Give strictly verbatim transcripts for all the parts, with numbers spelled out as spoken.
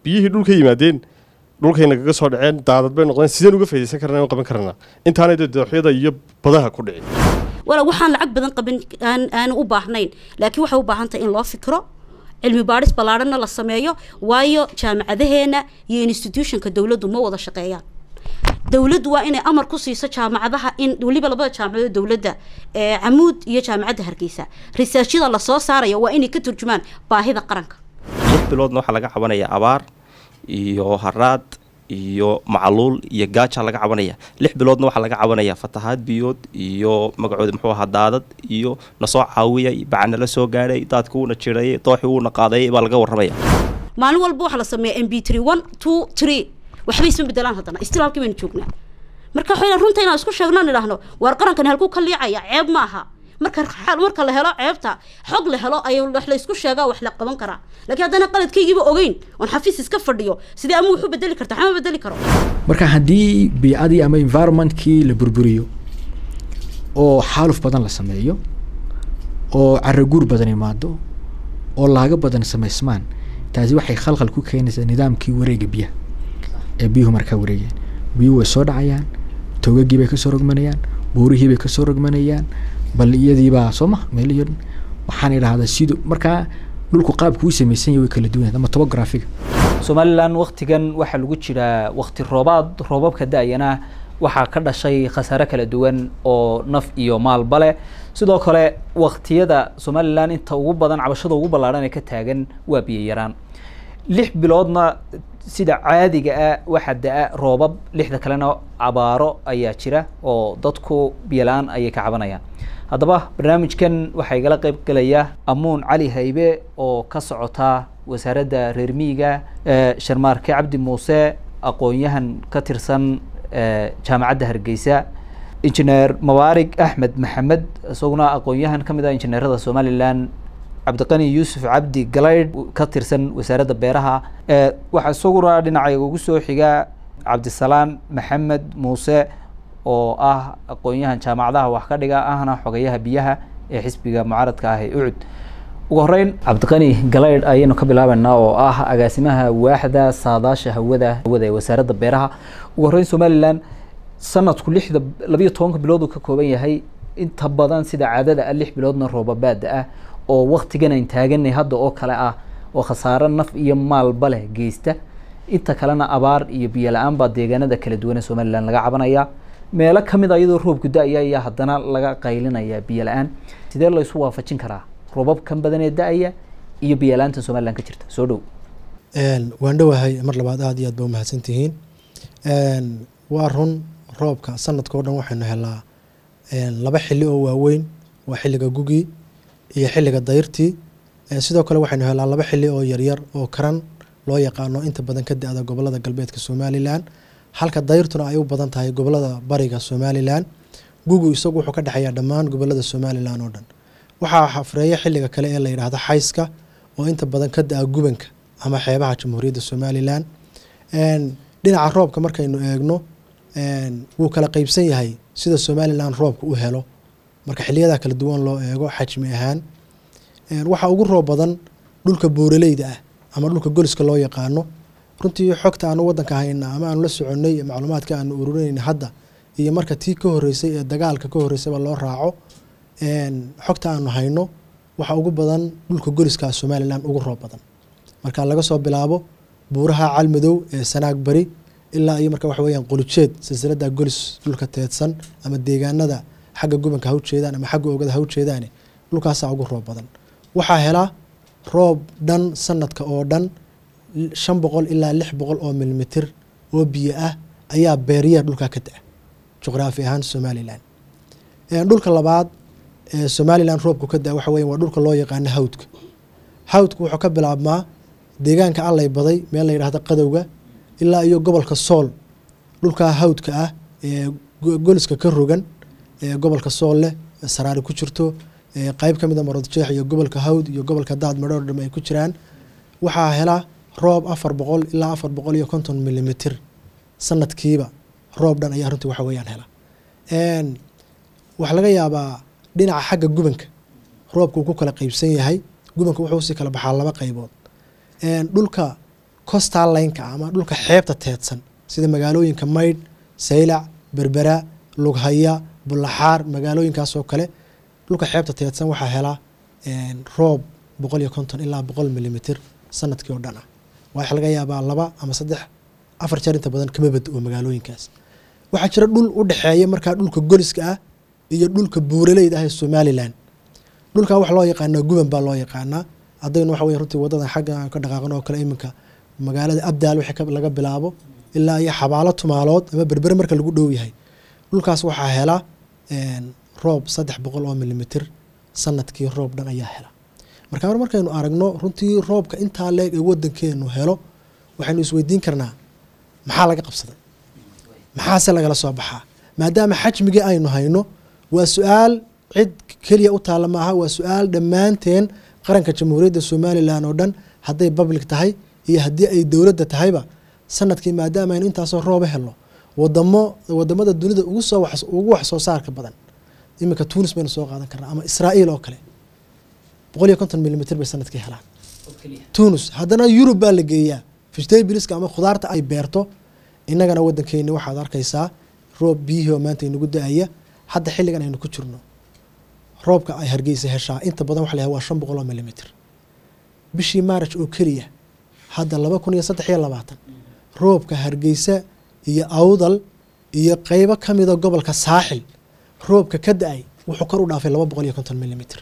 biyihii dhulka yimaadeen dhulkayna kaga soo dhaceen daadad bay noqdeen sideen uga faa'iideysan karnaa oo qaban karnaa intaanay dooxyada iyo badaha ku dhicin wala waxaan lacag badan qabin aan aan u baahnayn laakiin waxa u baahan tahay in loo fikro cilmi baaris ballaaranna la sameeyo waayo jaamacadaheena iyo institutionka dawladdu ma wada shaqeeyaan dawladdu waa inay amar ku siiso jaamacadaha in waliba labada jaamacadood dawladda ee Camuud iyo jaamacadda Hargeysa researchida la soo saarayo waa inay ka turjumaan baahida qaranka lix biloodna waxa laga cabanaya abaar iyo haraad iyo macluul iyo gaaja laga cabanaya lix biloodna waxa laga cabanaya fatahaad biyood iyo magacooda muxuu ahaa daadad iyo na soo caawiyay bacna la soo gaaray dadku una jiray tooxi una qaaday baa laga warramaya maalin walba waxa la sameeyaa M B three one two three waxba isma bedelaan hadana istil halkii baan joognaa marka waxay runta inaan isku sheegno nidhaahno war qarankan halku ka liicaya ceeb ma aha marka marka la helo ceebta xog la helo ay wax la isku sheegaa wax la qaban karaa laakiin hadana qaladkaygiiba ogeyn on xafiis iska fadhiyo sidii ama wuxuu bedeli kartaa ama bedeli karo marka hadii biicadii ama environmentkii la burburiyo oo xaaluf badan la sameeyo oo carraguur badan imaado oo laaga badan sameysmaan taasi waxay khalkhal ku keenaysaa nidaamkii wareega biyaha ee biyuhu markaa wareegeen biyuhu way soo dhacayaan toogagii bay ka soo rogmanayaan buurihii bay ka soo rogmanayaan bal iyadii baa soo ma meeliyo waxaan idhaahdaa sidoo markaa dhulku qaabku u samaysan yahay way kala duwan ama topographiga Somaliland waqtigan waxa lagu jiraa waqti roobaad roobabka daayana waxa ka dhashay khasaare kala duwan oo naf iyo maal bale sidoo kale waqtiyada Somaliland inta ugu badan cabashada ugu ballaaran ee ka taagan waa biyo yaraan lix biloodna sida caadiga ah waxa daa roobab lixda kalena abaaro ayaa jira oo dadku biyo laan ay ka cabanayaan haddaba barnaamijkan waxa igala qayb galaya Amuun Cali Haybe oo ka socota wasaaradda reer miyiga ee Sharmaarke Cabdi Muuse aqoonyahan ka tirsan jaamacadda Hargeysa injineer Mubaarak Ahmed Maxamed isaguna aqoonyahan kamid ah injineerada Somaliland Cabdiqani Yuusuf Cabdi Galayd ka tirsan wasaaradda beeraha ee waxa isaguna dhinacayga ugu soo xiga Cabdisalaan Maxamed Muuse oo ah aqoonyahan jaamacadaha wax ka dhiga ahna xogayaha biyaha ee xisbiga mucaaradka ah ee Ucud ugu horeyn Cabdiqani Galayd ayaynu ka bilaabanaa oo ah agaasimaha waaxda saadaasha hawada hawada ee wasaaradda beeraha ugu horeyn Somaliland sanadku lixda laba iyo toban bilood ka kooban yahay inta badan sida caadada ah lix biloodna roobabaad ah oo waqtigan ay taaganay hadda oo kale ah oo khasaare naf iyo maal bale geysta inta kalena abaar iyo biyo la'aan ba deegaanada kala duwan ee Somaliland laga cabanaya meelo kamid ah iyadoo roobku daaya ayaa haddana laga qaylinaya biyo la'aan sidee la isu waafajin karaa roobab kan badan ee daaya iyo biyo la'aanta Somaliland ka jirta soo dhow een waan dhawahay mar labaad aad iyo aad baa mahadsantihiin een waa run roobka sanadka oo dhan waxaynu helaa een laba xilli oo waaweyn waa xilliga gugi iyo xilliga dayrtii sidoo kale waxaynu helaa laba xilli oo yar yar oo karan loo yaqaano inta badan ka da'da gobolada galbeedka Somaliland halka dayrtuna ay u badan tahay gobolada bariga Somaliland gugu isagu wuxuu ka dhaxayaa dhammaan gobolada Somaliland oo dhan waxa xafreeya xilliga kale ee la yiraahdo xayska oo inta badan ka da'a gubanka ama xeebaha Jamhuuriyadda Somaliland een dhinaca roobka markaynu eegno een wuu kala qaybsan yahay sida Somaliland roobku u helo marka xilliyada kala duwan loo eego xajmi ahaan een waxa ugu roob badan dhulka buuraleyda ah ama dhulka goliska loo yaqaano runtii xogta aan wadanka hayna ama aan la soconay macluumaadka aan ururinayna hadda iyo marka tii ka horeysay ee dagaalka ka horeysay loo raaco een xogta aan hayno waxa ugu badan dhulka goliska Somaliland ugu roob badan marka laga soo bilaabo buuraha Calmadow ee Sanaag Bari ilaa iyo marka wax weeyaan qulujeed silsilada golis dhulka teedsan ama deegaanada xagga gubanka ha u jeedaan ama xagga oogada ha u jeedaan dhulkaas ugu roob badan waxa hela roob dhan sanadka oo dhan shan boqol ilaa lix boqol oo milimitir oo biyo ah ayaa beeriya dhulka ka daa juqraafi ahaan Somaliland ee dhulka labaad ee Somaliland roobku ka daa waxa weeyaan waa dhulka loo yaqaan hawdka hawdku wuxuu ka bilaabmaa deegaanka Allay baday meel la yiraahdo Qadowga ilaa iyo gobolka Sool dhulka hawdka ah ee goliska ka rogan ee gobolka Sool leh saraari ku jirto ee qayb kamid ah Maroodijeex iyo gobolka Hawd iyo gobolka Daad Madhoor dham ay ku jiraan waxa hela roob afar boqol ilaa afar boqol iyo konton milimitir sanadkiiba roob dhan ayaa runtii waxa weeyaan hela een wax laga yaabaa dhinaca xagga gubanka roobku ku kala qaybsan yahay gubanka wuxuu si kala baxaa laba qaybood een dhulka coastal line-ka ama dhulka xeebta teedsan sida magaalooyinka Maydh, Saylac, Berbera, Lughaya, Bulaxaar, magaalooyinkaas oo kale dhulka xeebta teedsan waxaa helaa roob boqol iyo konton ilaa boqol milimitir sanadkii oo dhan ah. Waxa laga yaabaa laba ama saddex afar jeer inta badan kama bad oo magaalooyinkaas. Waxaa jira dhul u dhaxeeya markaa dhulka goliska ah iyo dhulka buuraleyda ah ee Somaliland. dhulka wax loo yaqaano guban baa loo yaqaanaa. Haddaynu waxa weeye runtii wadada xagga ka dhaqaaqno oo kale iminka magaalada Abdaal wixii laga bilaabo ilaa iyo xabaalo tumaalood ama Berbera marka lagu dhow yahay. dhulkaas waxaa hela roob saddex boqol oo milimitir sanadkii roob dhan ayaa hela. marka markaynu aragno runtii roobka intaa leeg ee wadankeenu helo waxaynu isweydiin karnaa maxaa laga qabsaday, maxaase lagala soo baxaa maadaama xajmigii aynu hayno. waa su-aal cid keliya u taalla maaha, waa su-aal dhammaanteen qaranka jamhuuriyadda Somaliland oo dhan hadday public tahay iyo haddii ay dowladda tahayba sanadkii maadaama aynu intaasoo rooba helno wadamo wadamada dunida ugu soo wax ugu wax soo saarka badan iminka Tunis baynu soo qaadan karnaa ama Israa'iil oo kale boqol iyo konton milimitir bay sanadkii helaan. Tunis haddana Yurub baa la geeyaa vegetables-ka ama khudaarta ay beerto. innagana wadankeena waxaad arkaysaa roob biyihii oo maanta inagu da-aya. hadda xilligan aynu ku jirno roobka ay Hargeysa heshaa inta badan waxa la yahay waa shan boqol oo milimitir bishii March oo kaliya. hadda laba kun iyo saddex iyo labaatan roobka Hargeysa iyo Awdal iyo qaybo kamida gobolka Saaxil roobka ka da-ay wuxuu kor u dhaafay laba boqol iyo konton milimitir.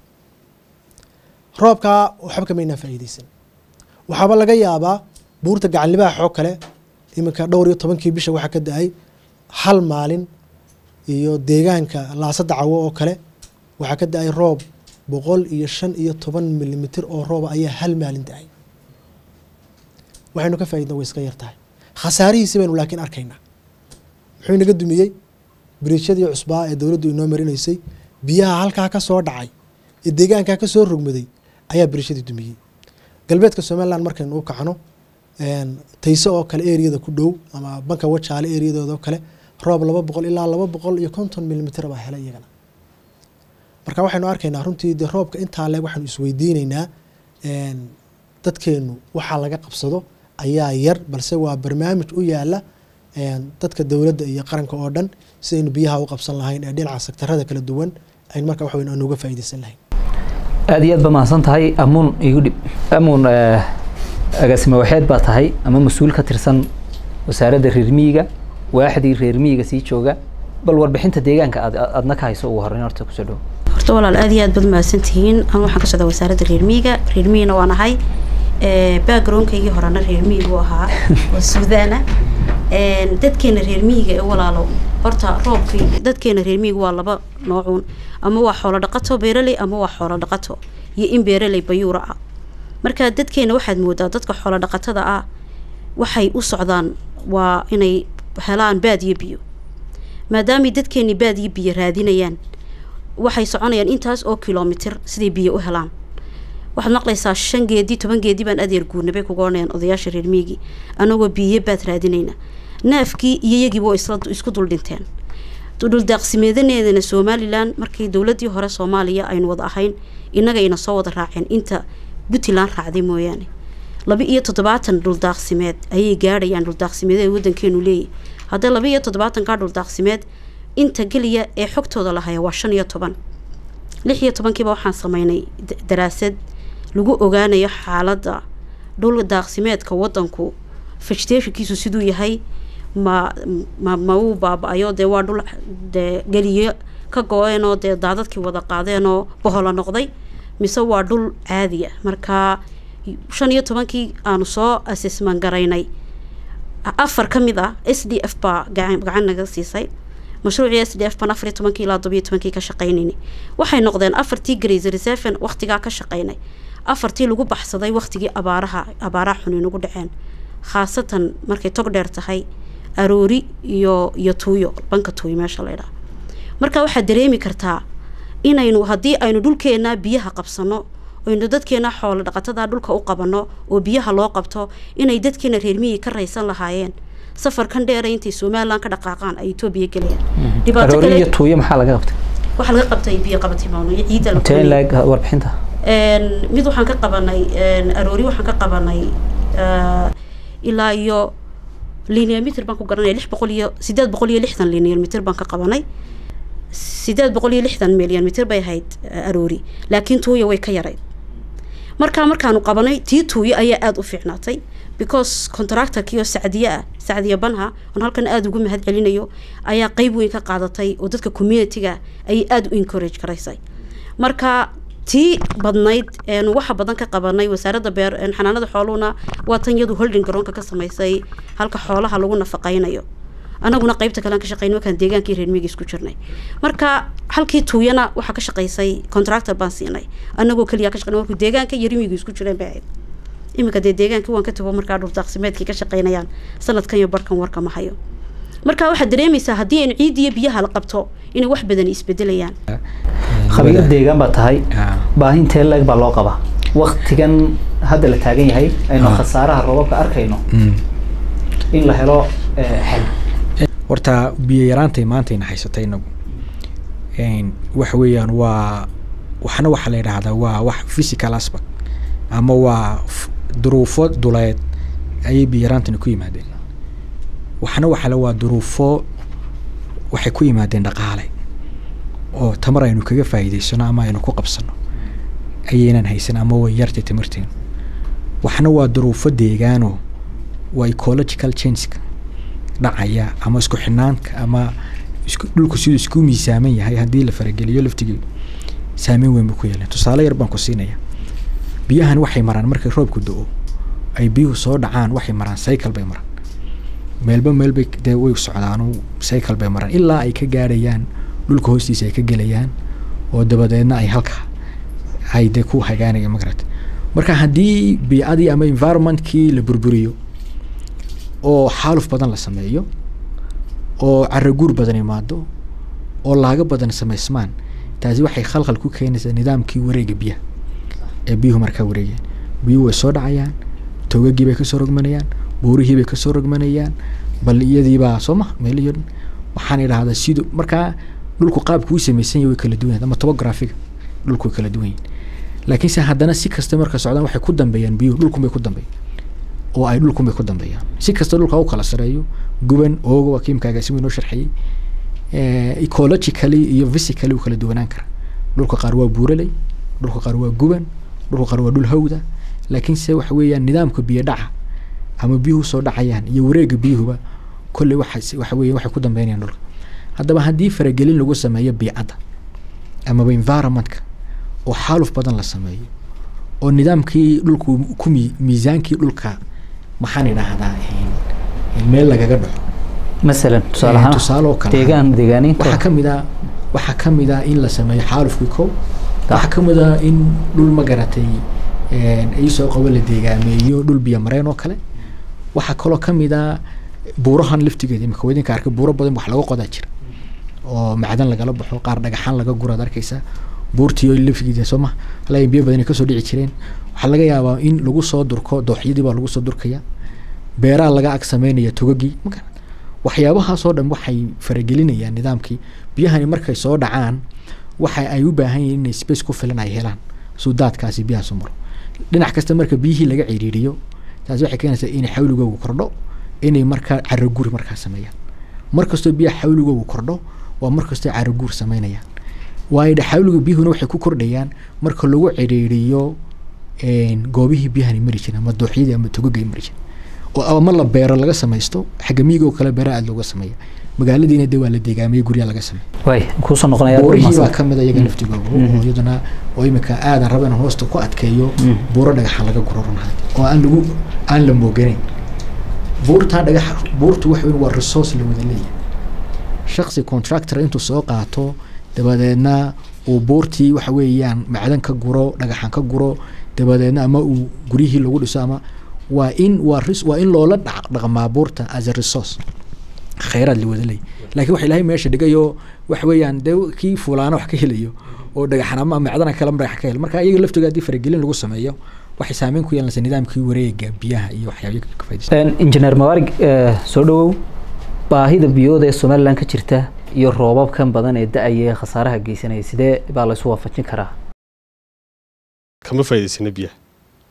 roobka waxba kama inaa faa'iideysan. waxaaba laga yaabaa buurta gacan libaax oo kale iminka dhowr iyo tobankii bisha waxa ka da-ay hal maalin iyo deegaanka Laasada Cawo oo kale waxa ka da-ay roob boqol iyo shan iyo toban milimitir oo roob ayaa hal maalin da-ay. waxaynu ka faa'iidna way iska yartahay. khasaarihiisa baynu laakiin arkaynaa. muxuu inaga dumiyey biriishadii cusbaa ee dowladdu inoo marinaysay biyaha halkaa ka soo dhacay ee deegaanka ka soo rogmaday ayaa biriishadii dumiyey. galbeedka Somaliland markaynu u kacno Tayso oo kale eriyada ku dhow ama banka Wajaale eriyadooda oo kale roob laba boqol ilaa laba boqol iyo konton milimitir baa helay iyagana. marka waxaynu arkaynaa runtii de roobka intaa leeg waxaanu isweydiinaynaa dadkeenu waxaa laga qabsado ayaa yar balse waa barnaamij u yaala dadka dowladda iyo qaranka oo dhan sidaynu biyaha u qabsan lahayn ee dhinaca sektarada kala duwan aynu marka wax weyn aan uga faa'iideysan lahayn. aad iyo aad ba mahadsan tahay amuun igu dhib amuun agaasima waxaad baa tahay ama mas-uul ka tirsan wasaaradda reer miyiga waaxdii reer miyiga sii jooga bal warbixinta deegaanka aad aadna ka hayso ugu horreyn horta ku soo dhow. horta walaal aad iyo aad baad mahadsantihiin. aan waxaan ka socdaa wasaaradda reer miyiga reer miyina waan ahay backgroundkaygii horena reer miyigu ahaa oo Suudaana. dadkeena reer miyiga ee walaalo horta roobkii dadkeena reer miyiga waa laba noocuun ama waa xoolo dhaqato beeraley ama waa xoolo dhaqato iyo in beeraley bayuura ah. marka dadkeena waxaad moodaa dadka xoolo dhaqatada ah waxay u socdaan waa inay helaan baadiyo biyo maadaama dadkeena baadiyo biyo raadinayaan waxay soconayaan intaas oo kilomitir sidii biyo u helaan. waxaad maqlaysaa shan geedi toban geedi baan adeer guurnabay ku goonayaan odayaasha reer miyiga anagoo biyo baad raadinayna naafkii iyo iyagiiba isla isku dul dhinteen. dhul daaqsimeedaneedana Somaliland markii dowladii hore Soomaaliya aynu wada ahayn inaga ina soo wada raaceen inta Puntland raacday mooyaane laba iyo toddobaatan dhul daaqsimeed ayay gaadhayaan dhul daaqsimeed ee wadankeenu leeyahay. hadda laba iyo toddobaatan ka dhul daaqsimeed inta galiya ee xogtooda la hayo waa shan iyo toban. lix iyo tobankiiba waxaan sameynay daraasad lagu ogaanayo xaaladda dhul daaqsimeedka wadanku vegetationkiisu siduu yahay ma ma ma uu baaba'ayo dee waa dhul dee galiyo ka go-een oo dee daadadkii wada qaadeen oo bohola noqday mise waa dhul caadi ah. marka shan iyo tobankii aanu soo assessment garaynay afar ka mid ah S D F baa gacan gacan naga siisay. mashruucii S D F baan afar iyo tobankii ilaa todoba iyo tobankii ka shaqaynayay. waxay noqdeen afartii graze reserve waqtigaa ka shaqaynay afartii lagu baxsaday waqtigii abaaraha abaaraha xun inagu dhaceen khaasatan markay tog dheer tahay aroori iyo iyo tuuyo banka tuuyo meesha la yiraahdo. marka waxaad dareemi kartaa inaynu haddii aynu dhulkeena biyaha qabsano aynu dadkeena xoolo dhaqatada dhulka u qabano oo biyaha loo qabto inay dadkeena reer miyiga ka raysan lahaayeen safarkan dheer intay Somaliland ka dhaqaaqaan ay Itoobiya galayaan. dhibaato kale iyo tuuyo maxaa laga qabtay? waxa laga qabtay biyo qabatay maano ciid la teen lag warbixinta een mid waxaan ka qabanay een aroori waxaan ka qabanay ilaa iyo linear meter baan ku garanay lix boqol iyo sideed boqol iyo lixdan linear meter baan ka qabanay sideed boqol iyo lixdan million meter bay ahayd aroori laakiin tuuya way ka yarayd markaa markaanu qabanay tii tuuya ayaa aada u fiicnaatay because contractorkii oo sacdiye ah sacdiye banha oon halkan aada ugu mahad celinayo ayaa qeyb weyn ka qaadatay oo dadka community-ga ayay aada u encourage garaysay marka tii badnayd een waxa badan ka qabanay wasaaradda beer xanaanada xooluhuna waa tan iyadu holding garoonka ka samaysay halka xoolaha lagu nafaqaynayo anaguna qaybta kale aan ka shaqeynay kan deegaankii reer miyiga isku jirnay marka halkii tuuyana waxa ka shaqeysay contractor baan siinay anagoo kaliya ka shaqeynay markuu deegaanka iyo miyiga isku jireen baa imika dee deegaankii waan ka tago markaa dhul daaqsimeedkii ka shaqeynayaan sanadkan iyo barkan warka ma hayo marka waxaad dareemaysaa haddii aan ciid iyo biyaha la qabto inay wax badan isbedelayaan khabiir deegaan baa tahay baahintee leeg baa loo qabaa waqtigan hadda la taagan yahay aynu khasaaraha roobabka arkayno in la helo xal horta biyo yaraantay maanta ina haysatay inagu waxa weeyaan waa waxna waxa la yidhaahdaa waa wax physical aspect ama waa duruufo duleed ayay biyo yaraantani ku yimaadeen waxna waxa la waa duruufo waxay ku yimaadeen dhaqaale oo tamar aynu kaga faa'iideysano ama aynu ku qabsano ayaynan haysan ama way yartay tamarteen waxna waa duruufo deegaano waa ecological change dhacaya ama isku xinaanka ama isku dhulku sidoo isku miisaaman yahay haddii la farageliyo laftigeedu saameyn weyn ku yeelan tusaale yar baan ku siinaya biyahan waxay maraan markay roobku da'o ay biyuhu soo dhacaan waxay maraan cycle bay maraan meelba meelbay dee way socdaan cycle bay maraan ilaa ay ka gaarayaan dhulka hoostiisa ay ka gelayaan oo dabadeedna ay halka ay dee ku hagaanayaan magarad marka haddii biicadii ama environmentkii la burburiyo oo xaaluf badan la sameeyo oo caraguur badan imaado oo laaga badan samaysmaan taasi waxay khalkhal ku keenaysaa nidaamkii wareega biyaha ee biyuhu markaa wareegayaan biyuhu way soo dhacayaan togagii bay kasoo rogmanayaan buurihii bay kasoo rogmanayaan bal iyadiibaa soo ma meelihii dhan waxaan idhaahdaa sidoo markaa dhulku qaabku u samaysan yahay way kala duwan ama topographiga dhulku way kala duwan yihiin laakiin se haddana si kasta marka socdaan waxay ku dambeeyaan biyuhu dhulkun bay ku dambeeyaan oo ay dhulkun bay ku dambeeyaan si kasta dhulka u kala sareeyo guban oogo waa kiimkaaga si weyn oo sharxiyey ecologically iyo physically u kala duwanaan kara dhulka qaar waa buuraley dhulka qaar waa guban dhulka qaar waa dhul hawda laakiin se waxa weeyaan nidaamka biyo dhaca ama biyuhu soo dhacayaan iyo wareega biyuhuba kolley waxa waxa weeye waxay ku dambeynayaan dhulka haddaba haddii faragelin lagu sameeyo biicadda amaba environmentka oo xaaluf badan la sameeyo oo nidaamkii dhulku ku miisaankii dhulka maxaan idhaahdaa meel lagaga dhaco مثلا تصالحنا tusaale oo kale deegaan deegaaniinta waxa kamid ah waxa kamid ah in la sameeyo xaalufkii kow waxa kamid ah in dhul magaratay een ay soo qabo la deegaameeyo dhul biyo mareen oo kale waxa kaloo kamid ah buurahan laftigeeda imika wadinka arka buuro badan wax laga qodaa jira oo macdan laga baxo qaar dhagaxan laga guro arkaysa buurtiyo laftigeeda Soomaa la biyo badan ka soo dhici jireen waxa laga yaabaa in lagu soo durko dooxyadii baa lagu soo durkaya beeraha laga ag sameeynaya togagii marka waxyaabahaas oo dhan waxay faragelinayaan nidaamkii biyahani markay soo dhacaan waxa ay u baahan yihiin in space ku filan ay helaan suudaadkaasi biyaha soo maro dhinac kasta marka biyihii laga ciriiriyo taasi waxay keenaysaa in xawligoodu kordho inay marka caraguur markaa sameeyaan markastoo biyaha xawligoodu kordho waa markastoo caraguur sameynayaan waayo xawliga biyuhuna waxay ku kordhayaan marka lagu ciriiriyo een goobihii biyahani mari jireen ama dooxyadii ama togagay mari jireen oo ama la beero laga samaysto xagga miyiga kale beera aad looga sameeyo magaaladiina dee waa la deegaamay guriga laga sameeyo way ku soo noqonaya buurihii baa kamid iyaga laftigooda oo iyaduna oo imika aad aan rabaan hoosta ku adkeeyo buuro dhagax laga guro runaad oo aan lagu aan la mooganeyn buurta dhagax buurtu wax weyn waa resource la wada leeyahay shakhsi contractor intuu soo qaato dabadeedna uu buurtii waxa weeyaan macdan ka guro dhagaxan ka guro dabadeedna ama uu gurihii lagu dhiso ama waa in waa ris waa in loola dhaqmaa buurta as a resource khayraad la wada leeyahay laakiin waxa ilaahay meesha dhigayo wax weeyaan dee kii fulaana wax ka helayo oo dhagaxan ama macdana kala marax ka hel marka iyaga laftiga hadii faragelin lagu sameeyo waxay saameyn ku yeelanaysaa nidaamkii wareega biyaha iyo waxyaabaha ka faa'iideysan engineer Mawarig soo dhawow baahida biyooda ee Soomaaliland ka jirta iyo roobabkan badan ee da'aya khasaaraha geysanaya sidee baa la soo waafajin karaa kama faa'iideysana biyaha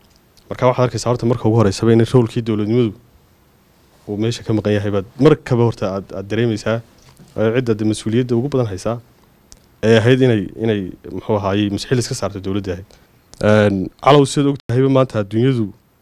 marka waxaad arkaysaa horta marka ugu horeysaba in roolkii dowladnimadu uu meesha ka maqan yahay baad markaba horta aad aad dareemaysaa cidda de mas-uuliyadda ugu badan haysaa ee ahayd inay inay muxuu ahaayey masxil iska saarto dowladda ahayd calow sidaad og tahayba maanta adduunyadu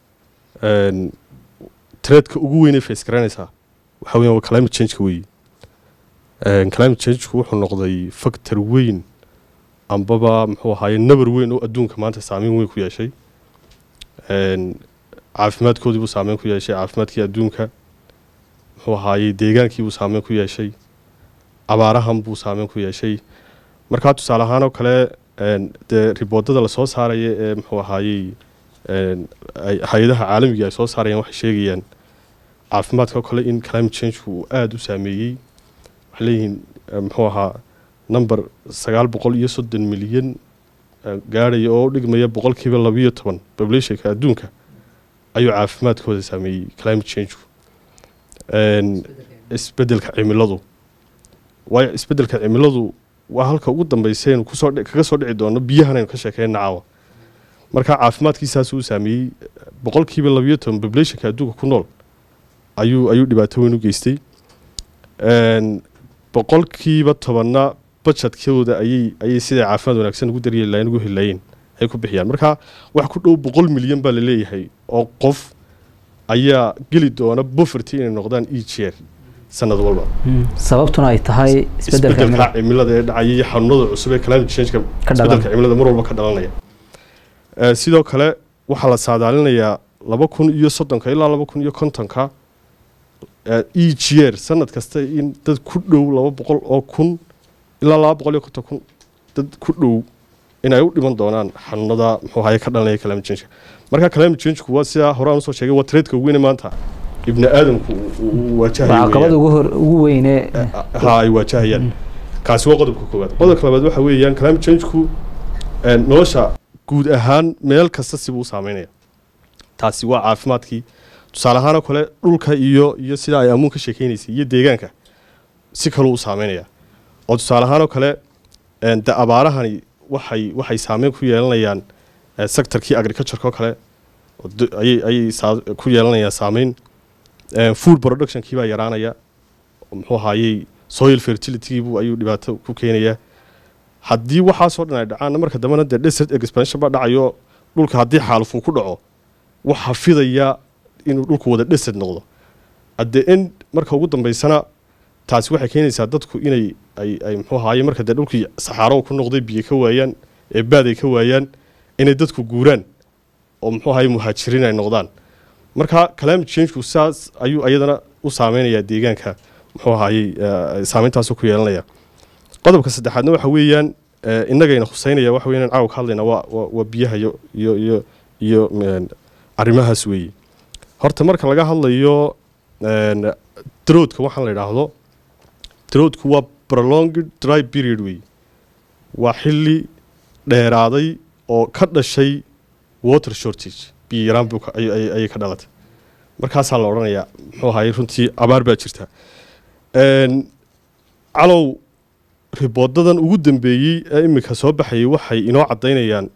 treedka ugu weynay face garanaysaa waxa weeyaan waa climate change-ka weeye climate change-ku wuxuu noqday factor weyn ambaba muxuu ahaayey nabar weyn oo adduunka maanta saameyn weyn ku yeeshay caafimaadkoodii buu saameyn ku yeeshay caafimaadkii adduunka muxuu ahaayey deegaankii buu saameyn ku yeeshay abaarahan buu saameyn ku yeeshay markaa tusaale ahaan oo kale dee riboodada lasoo saaraya ee muxuu ahaayey hay-adaha caalamiga ay soo saarayaan waxay sheegayaan caafimaadka oo kale in climate change-ku uu aada u saameeyey waxay leeyihiin muxuu ahaa number sagaal boqol iyo soddon milyan gaadhaya oo u dhigmaya boqolkiiba labiyo toban populationka adduunka ayuu caafimaadkooda saameeyey climate change-ku isbedelka cimiladu waayo isbedelka cimiladu waa halka ugu dambaysa aynu kusoo kaga soo dhici doono biyahan aynu ka sheekeyna caawa markaa caafimaadkiisaasuu saameeyey boqolkiiba labiyo toban populationka adduunka ku nool ayuu ayuu dhibaato weyn u geystay boqolkiiba tobanna budgetkooda ayay ayay siday caafimaad wanaagsan ugu daryeeli lahayn ugu heli lahayn ay ku bixiyaan marka wax ku dhow boqol milyan baa la leeyahay oo qof ayaa geli doona poverty inay noqdaan each year sanad walba sababtuna ay tahay isbedelka cimilada ee dhacaya iyo xanuunada cusub ee climate change-ka isbedelka cimilada mar walba ka dhalanaya sidoo kale waxaa la saadaalinayaa laba kun iyo soddonka ilaa laba kun iyo kontonka each year sanad kasta in dad ku dhow laba boqol oo kun ilaa laba boqol iyo konton kun dad ku dhow in ay u dhiman doonaan xanuunada muxuu ahaye ka dhalanaya climate change-ka marka climate change-ku waa sidaa hore aan usoo sheegay waa treedka ugu weyne maanta ibni aadamku uu waajahayo ugu weyne ha ay waajahayaan kaasi waa qodobka koowaad qodobka labaad waxa weeyaan climate change-ku nolosha guud ahaan meel kasta sibuu u saameynaya taasi waa caafimaadkii tusaale ahaan oo kale dhulka iyo iyo sida ay amuun ka sheekeynaysay iyo deegaanka si kaluu u saameynaya oo tusaale ahaan oo kale de abaarahani waxay waxay saameyn ku yeelanayaan sectorkii agriculture-ka oo kale ayay ayay ku yeelanayaan saameyn food production-kii baa yaraanaya muxuu ahaayey soil fertility-giibu ayuu dhibaato ku keenayaa haddii waxaasoo dhan ay dhacaanna marka dambena dee desert expansion baa dhacayo dhulka haddii xaalufuu ku dhaco waxaa fidaya inuu dhulku wada desert noqdo at the end marka ugu dambeysana taasi waxay keenaysaa dadku inay ay ay muxuu ahaayey marka dee dhulkii saxaaro ku noqday biyo ka waayaan ee baad ay ka waayaan inay dadku guuraan oo muxuu ahaayey muhaajiriin ay noqdaan marka climate change-ku saas ayuu ayadana u saameynayaa deegaanka muxuu ahaayey saameyntaasuu ku yeelanaya qodobka saddexaadna waxa weeyaan innagayna khuseynaya waxa weeyaan caawa ka hadlayna waa waa biyaha iyo iyo iyo iyo arrimahaas weeye horta marka laga hadlayo droughtka waxaan la yidhaahdo droughku waa prolonged dry period weeye waa xilli dheeraaday oo ka dhashay water shortage biyo yaraan buu ayay ka dhalatay markaasaa la odhanayaa muxuu ahaayey runtii abaar baa jirta calow riboodadan ugu dambeeyey ee iminka soo baxayay waxay inoo caddaynayaan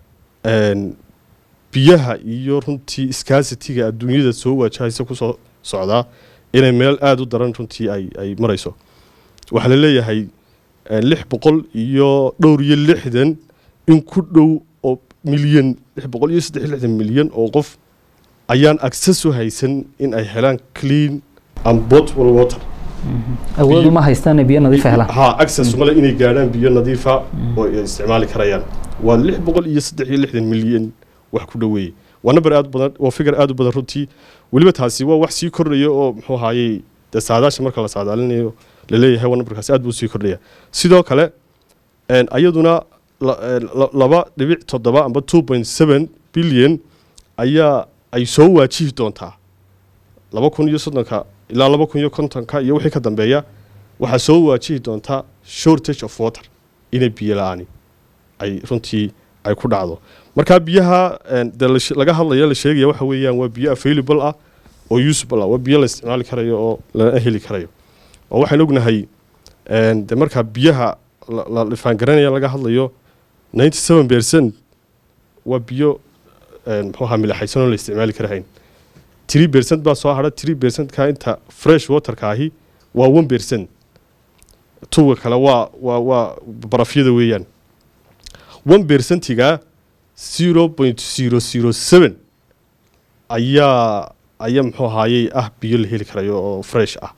biyaha iyo runtii scarcity-ga adduunyada soo waajahaysa kusoo socdaa inay meel aada u daran runtii ay ay marayso waxaa la leeyahay lix boqol iyo dhowr iyo lixdan in ku dhow oo milyan lix boqol iyo saddex iyo lixdan milyan oo qof ayaan access u haysan in ay helaan clean and potable water awoodu ma haystaan biyo nadiif ah helaan ha access uma leh inay gaadhaan biyo nadiif ah oo ay isticmaali karayaan waa lix boqol iyo saddex iyo lixdan milyan wax ku dhaweeyay waa number aad badan waa figure aad u badan runtii waliba taasi waa wax sii kordhaya oo muxuu ahaayey de saadaasha marka la saadaalinayo la leeyahay waa numberkaasi aad buu sii kordhaya sidoo kale ayaduna laba dhibic toddoba amba two point seven billion ayaa ay soo waajihi doontaa laba kun iyo soddonka ilaa laba kun iyo kontonka iyo wixii ka dambeeya waxaa soo waajihi doontaa shortage of water inay biyo la-aani ay runtii ay ku dhacdo markaa biyaha de laga hadlaya la sheegaya waxa weeyaan waa biyo available ah oo usable ah waa biyo la isticmaali karayo oo lana heli karayo oo waxaan ognahay de markaa biyaha la dhifaangaranaya laga hadlayo ninety seven percent waa biyo muxuu ahaa milixaysan oo la isticmaali karahayn three percent baa soo hadha three percent ka inta fresh waterka ahi waa one percent tuuga kale waa waa waa barafyada weeyaan one percentiga zero point zero zero seven ayaa ayaa muxuu ahaayey ah biyo la heli karayo oo fresh ah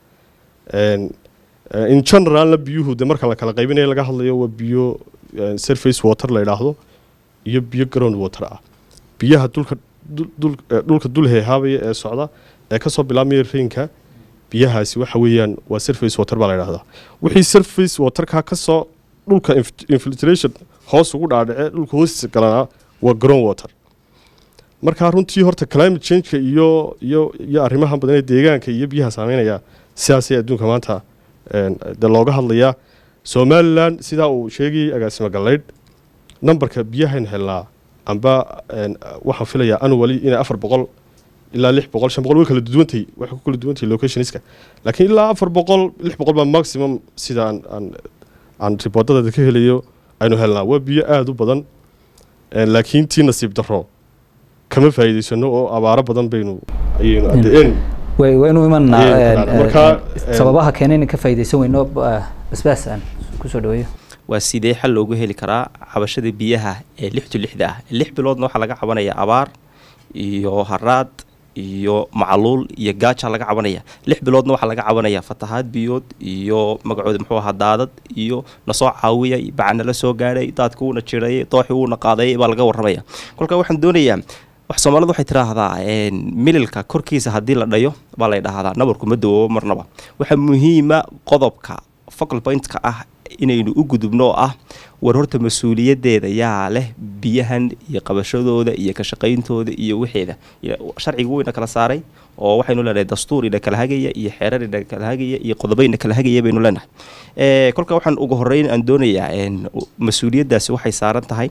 in generalna biyuhu de marka la kala qaybinayo laga hadlayo waa biyo surface water la yidhaahdo iyo biyo ground water ah biyaha dulka dhulka dul heehaabaya ee socda ee kasoo bilaabmaya rainka biyahaasi waxa weeyaan waa surface water baa la yidhaahdaa wixii surface waterka kasoo dhulka infiltration hoos ugu dhaadhace dhulka hoostiisa galana waa ground water markaa runtii horta climate change-ka iyo iyo iyo arrimaha badan ee deegaanka iyo biyaha saameynaya sidaasay adduunka maanta de looga hadlayaa somaliland sidaa uu sheegayay agaasimo galeydh numberka biyahan helnaa amba waxaan filayaa annually inay afar boqol ilaa lix boqol shan boqol way kala duwantay waxay ku kala duwantay locationska laakiin ilaa afar boqol lix boqol baa maximum sida aan aan aan riboodada ka helayo aynu helnaa waa biyo aada u badan laakiin tii nasiib darro kama faa'iidaysano oo abaaro badan baynu ayaynu adeen way waynu imanaa sababaha keenay ka faa'iidaysan weyno basbaas aan ku soo dhaweeyo waa sidee xal loogu heli karaa cabashada biyaha ee lix to lixda ah lix biloodna waxaa laga cabanaya abaar iyo haraad iyo macluul iyo gaaja laga cabanaya lix biloodna waxaa laga cabanaya fatahaad biyood iyo magacooda muxuu ahaa daadad iyo nasoo caawiyay bacana la soo gaadhay daadku uuna jiray dooxi uuna qaaday baa laga warramaya kolka waxaan doonayaa wax Soomaalidu waxay tiraahdaa een mililka korkiisa hadii la dhayo baa la yiraahdaa nabarku ma dawo marnaba waxa muhiima qodobka focal point-ka ah inaynu u gudubno ah war horta mas'uuliyadeeda yaa leh biyahan iyo qabashadooda iyo ka shaqeyntooda iyo wixeeda sharcigu wayna kala saaray oo waxaynu leenahay dastuur ina kala hagaya iyo xeerar ina kala hagaya iyo qodobayna kala hagaya baynu leenahay ee kolka waxaan ugu horeyn aan doonayaa in mas'uuliyadaasi waxay saaran tahay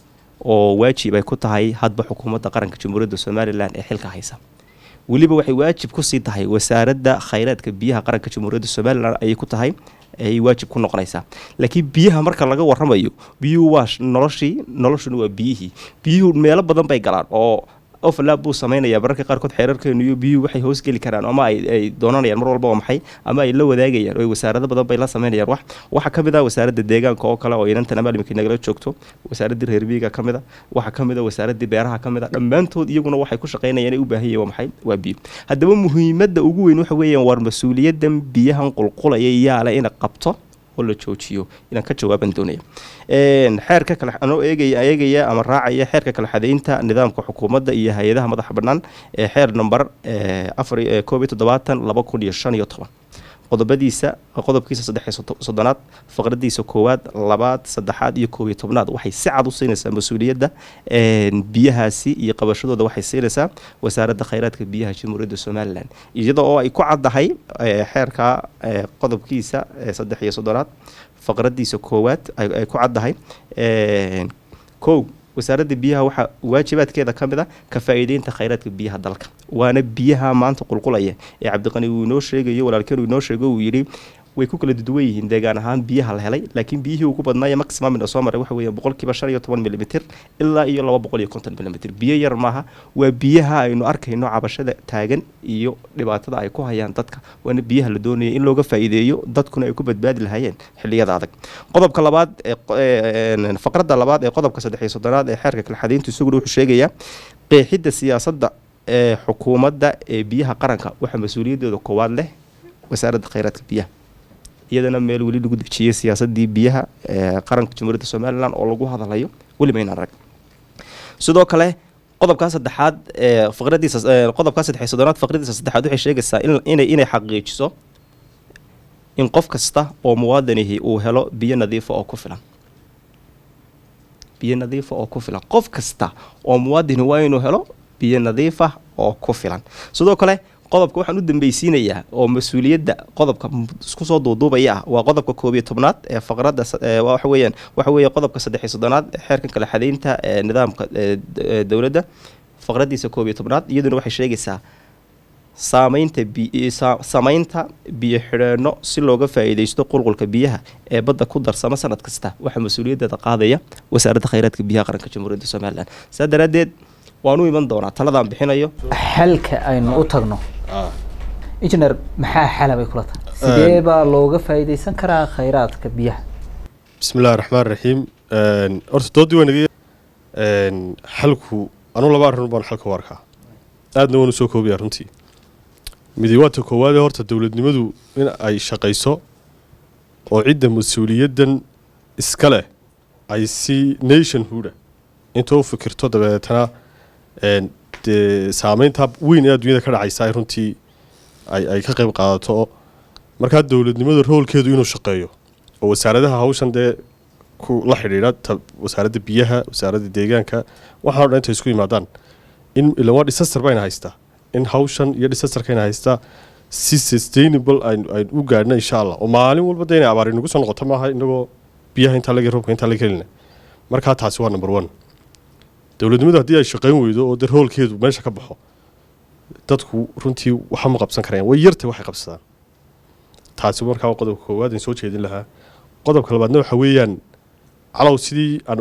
oo waajib ay ku tahay hadba xukuumadda qaranka Jamhuuriyadda Soomaaliland ee xilka haysa waliba waxay waajib ku sii tahay wasaaradda khayraadka biyaha qaranka Jamhuuriyadda Soomaaliland ay ku tahay ay waajib ku noqonaysaa laakiin biyaha marka laga warramayo biyuhu waa noloshii noloshuna waa biyihii biyuhu meelo badan bay galaan oo overlap buu sameynaya bararka qaarkood xeerarkeenu iyo biyuhu waxay hoos geli karaan ama ay ay doonanayaan mar walba waa maxay ama ay la wadaagayaan oo wasaarada badan bay la sameynayaan wax waxa kamid ah wasaaradda deegaanka oo kale oo inanta amaalmika nagala joogto wasaaradda reer biyiga kamid ah waxa kamid ah wasaaradda beeraha kamid ah dhamaantood iyaguna waxay ku shaqeynayaan ay u baahan yihiin waa maxay waa biyo haddaba muhiimadda ugu weyn waxa weeyaan war mas'uuliyaddan biyahan qulqulaya yaala in qabto oo la joojiyo inaan ka jawaaban doonayo een xeerka kala anoo eegaya eegaya ama raacaya xeerka kala xadeynta nidaamka xukuumadda iyo hay'adaha madaxa bannaan ee xeer number afar koob iyo toddobaatan laba kun iyo shan iyo toban qodobadiisa qodobkiisa saddex iyo soddonaad faqradiisa koowaad labaad saddexaad iyo koob iyo tobnaad waxay si cad u siinaysaa mas'uuliyadda een biyahaasi iyo qabashadooda waxay siinaysaa wasaaradda khayraadka biyaha Jamhuuriyadda Soomaaliland iyadoo oo ay ku caddahay xeerka qodobkiisa saddex iyo soddonaad faqradiisa koowaad ay ku caddahay een kow wasaaradda biyaha waxa waajibaadkeeda kamid ah ka faa'iideynta khayraadka biyaha dalka waana biyaha maanta qulqulaya ee Cabdiqani uu inoo sheegayo walaalkeen uu inoo sheegay uu yiri way ku kala duwan yihiin deegaan ahaan biyaha la helay laakiin biyihii ugu badnaa maximum in soo maray waxa weeye boqolkiiba shan iyo toban milimitir ilaa iyo laba boqol iyo konton milimitir biyo yar maaha waa biyaha aynu arkayno cabashada taagan iyo dhibaatada ay ku hayaan dadka waana biyaha la doonayo in looga faa'iideeyo dadkuna ay ku badbaadi lahaayeen xilliyada adag qodobka labaad ee faqradda labaad ee qodobka saddex iyo soddonaad ee xeerka kala xadeyntu isagu wuxuu sheegayaa qeexidda siyaasadda ee xukuumadda ee biyaha qaranka waxa mas'uuliyadeeda koowaad leh wasaaradda khayraadka biyaha iyadana meel wali lagu dejiyay siyaasadii biyaha ee qaranka Jamhuuriyadda Soomaaliland oo lagu hadalayo wali ma inaan rag sidoo kale qodobka saddexaad ee faqradiisa qodobka saddex iyo soddonaad faqradiisa saddexaad waxay sheegaysaa in inay inay xaqiijiso in qof kasta oo muwaadinihi uu helo biyo nadiif ah oo ku filan biyo nadiif ah oo ku filan qof kasta oo muwaadini waa inuu helo biyo nadiif ah oo ku filan sidoo kale qodobka waxaan u dambaysiinayaa oo mas'uuliyadda qodobka isku soo duuduubaya waa qodobka koob iyo tobnaad ee faqradda waxa weeyaan waxa weeye qodobka saddex iyo soddonaad ee xeerka kala xadeynta ee nidaamka dawladda faqradiisa koob iyo tobnaad iyaduna waxay sheegaysaa saamaynta saamaynta biyo xidheeno si looga faa'iideysto qulqulka biyaha ee badda ku darsama sanad kasta waxa mas'uuliyadda qaadaya wasaaradda khayraadka biyaha qaranka Jamhuuriyadda Soomaaliland saa daraadeed waanu iman doonaa taladaan bixinayo xalka aynu u tagno ah engineer maxaa xal bay kula tahay sidee baa looga faa'iideysan karaa khayraadka biyaha bismillaahir rahmaanir rahiim een horta doodii wanaagay een xalku anu laba arrin baan xalka warkaa aadna waan soo koobiyaa runtii midiwaadka koowaad ee horta dawladnimadu in ay shaqayso oo cidda mas'uuliyadan iska leh ay si nationhood intuu fikirto dabeetana een de saameynta weyn ee adduunyada ka dhacaysa ay runtii ay ay ka qayb qaadato marka dawladnimada roolkeedu inuu shaqeeyo oo wasaaradaha hawshan de ku la xiriira wasaaradda biyaha wasaaradda deegaanka waxa oo inta isku yimaadaan in ila waa disaster bayna haysta in hawshan iyo disaster kayna haysta si sustainable ay ay u gaarna insha Allah oo maalin walba deena abaar inagu soo noqoto maaha inagoo biyaha inta laga roobka inta laga helina marka taasi waa number one dawladnimadu haddii ay shaqayn weydo oo roolkeedu meesha ka baxo dadku runtii waxa ma qabsan karayaan way yartay waxay qabsadaan taasi markaa qodobka koowaad in soo jeedin lahaa qodobka labaadna waxa weeyaan calaw sidii aan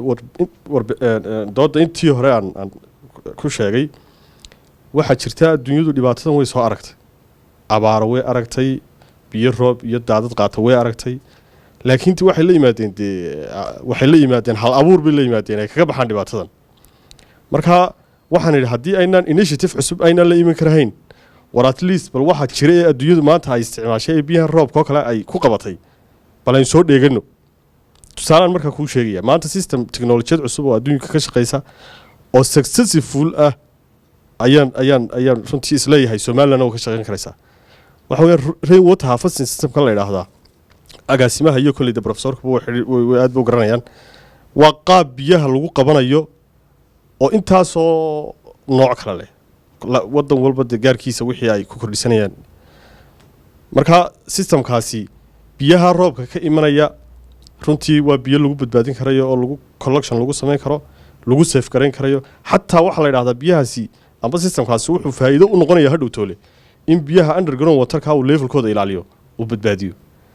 dooda intii hore aan aan ku sheegay waxa jirta adduunyadu dhibaatadan way soo aragtay abaaro way aragtay biyo roob iyo daadad qaata way aragtay laakiin tii waxay la yimaadeen de waxay la yimaadeen hal abuur bay la yimaadeen ay kaga baxaan dhibaatadan marka waxaan idhi haddii aynaan initiative cusub aynaan la iman karahayn war at least bal waxa jira ee adduunyadu maanta ay isticmaashay ee biyaha roobka oo kale ay ku qabatay bal aynu soo dheegano tusaalaan markaa kuu sheegaya maanta system technologiyad cusub oo adduunka ka shaqaysa oo successful ah ayaan ayaan ayaan runtii isleeyahay Somaliland oo ka shaqayn karaysa waxa weeyaan rain water harvesting system kan la yiraahdaa agaasimaha iyo kulliyada professorku way aad buu garanayaan waa qaab biyaha lagu qabanayo oo intaasoo nooc kala leh wadan walba gaarkiisa wixii ay ku kordhisanayaan marka systemkaasi biyaha roobka ka imanaya runtii waa biyo lagu badbaadin karayo oo lagu collection lagu sameyn karo lagu safe gareyn karayo xataa waxa la yiraahdaa biyahaasi amba systemkaasi wuxuu faa'iido u noqonayaa hadhow toole in biyaha underground waterka uu levelkooda ilaaliyo uu badbaadiyo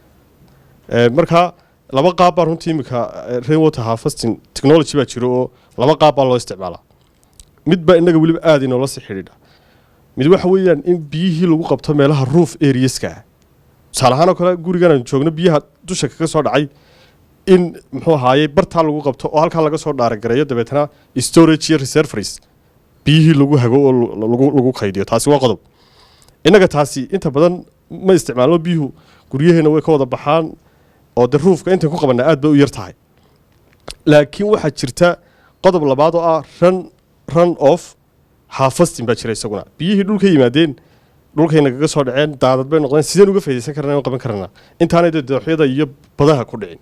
ee marka laba qaab baa runtii imika rain water harvesting technology baa jiro oo laba qaab baa loo isticmaalaa mid baa inaga waliba aad inoola sii xidhiidha mid waxa weeyaan in biyihii lagu qabto meelaha roof areaska salahan oo kale gurigan aan joogno biyaha dusha kaga soo dhacay in muxuu ahaayay barta lagu qabto oo halka laga soo dhaaragareeyo dabeetana storage iyo reservoirs biyihii lagu hago oo lagu lagu qaydiyo taasi waa qodob inaga taasi inta badan ma isticmaalo biyuhu guryaheena way ka wada baxaan oo de roofka inta ku qabana aad bay u yar tahay laakiin waxa jirta qodob labaad oo ah run run off harvesting baa jira isaguna biyihii dhulka yimaadeen dhulkayna kaga soo dhaceen daadad bay noqdeen sideen uga faa'iideysan karnaa oo qaban karnaa intaanay dooxyada iyo badaha ku dhicin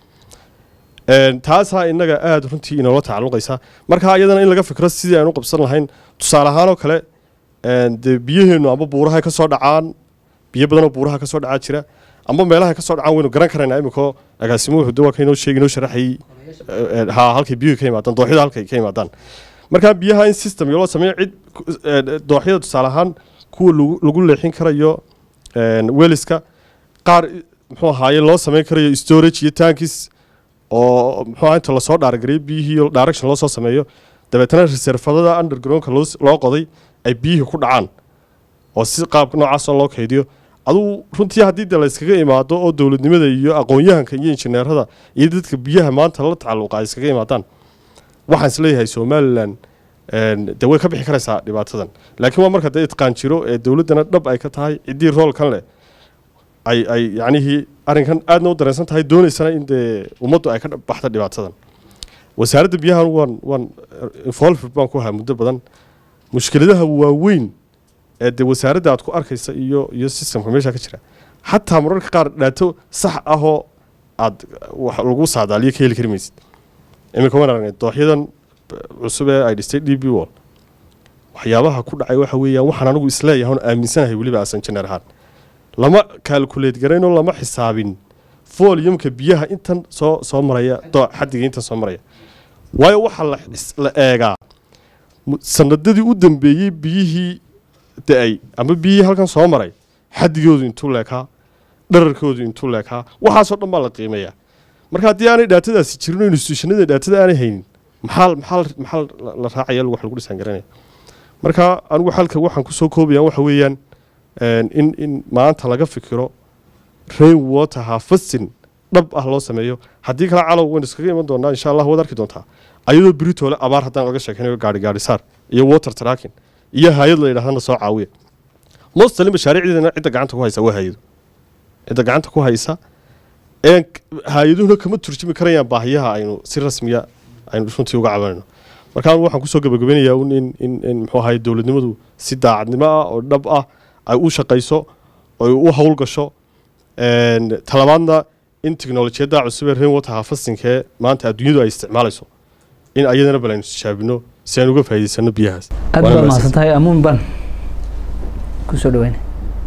een taasa inaga aad runtii inoo tacalluqaysa marka iyadana in laga fikro sidii aan u qabsan lahayn tusaale ahaan oo kale een de biyaheenu ama buuraha ka soo dhacaan biyo badan oo buuraha ka soo dhaca jira ama meelaha ka soo dhacaan waynu garan karaynaa imiko agaasimuhu dawaa ka inoo sheegay inoo sharaxay ha halkay biyo ka yimaadaan dooxyada halkay ka yimaadaan marka biyaha in system yoo sameeyo cid dooxyada tusaale ahaan kuwa lagu leexin karayo een weliska qaar muxuu ahaayay loo sameyn karayo storage iyo tankis oo muxuu ahaayay inta la soo dhaargareeyo biyihii direction loo soo sameeyo dabeetana reservadada undergroundka loo loo qoday ay biyihii ku dhacaan oo si qaab noocaas loo kaydiyo aduu runtii haddii la iskaga imaado oo dawladnimada iyo aqoon-yahanka iyo injineerada iyo dadka biyaha maanta la tacalluqa ay iskaga imaadaan waxaan isleeyahay Somaliland een de way ka bixi karaysaa dhibaatadan laakiin waa marka idqaan jiro ee dawladana dhab ay ka tahay cidii role kan leh ay ay yaanihi arinkan aadna u dareensan tahay doonaysana in de ummaddu ay ka baxdo dhibaatadan wasaaradda biyaha waan waan involved baan ku ahaa muddo badan mushkiladaha waaweyn ee de wasaaradda aad ku arkaysa iyo iyo systemka meesha ka jira xataa mararka qaar dhaato sax ah oo aad wax lagu saadaaliyo ka heli karmaysid imika waan aragnay dooxyadan cusub ee ay dhistay D B wall waxyaabaha ku dhacay waxa weeyaan waxaan anigu isleeyahay oo aaminsanahay waliba asan engineer ahaan lama calculate gareyn oo lama xisaabin volume-ka biyaha intan soo soo maraya doo xadiga intan soo maraya waayo waxa la la eegaa sanadadii u dambeeyay biyihii da'ay ama biyihii halkan soo maray xadigoodu intuu leekaa dhararkoodu intuu leekaa waxaasoo dhan baa la qiimeeyaa marka haddii aanay dhaatadaasi jirin oo institutionada dhaatada aanay haynin maxaa maxaa maxaa la raacaya wax lagu dhisan garanaya marka anigu halka waxaan ku soo koobayaa waxa weeyaan in in maanta laga fikiro rain water harvesting dhab ah loo sameeyo haddii kala calow weyn iskaga iman doonaa insha Allah wad arki doontaa ayadoo Britoole abaar haddaan laga sheekanayo gaari gaari saar iyo water tracking iyo hay'ad la yiraahdo soo caawiya mostly mashaariicdeena cidda gacanta ku haysa waa hay'ad cidda gacanta ku haysa ee hay'aduhuna kama turjumi karayaan baahiyaha aynu si rasmiya aynu runtii uga cabanayno marka waxaan ku soo gabagabeynayaa in in in muxuu ahay dawladnimadu si daacadnimo ah oo dhab ah ay u shaqayso oo u hawl gasho een talabaadna in teknolojiyada cusub ee rain water harvesting ee maanta adduunyadu ay isticmaalayso in ayadana balan shaabino si aan uga faa'iideysano biyahaas aad baa maasantahay amuun ban ku soo dhaweynay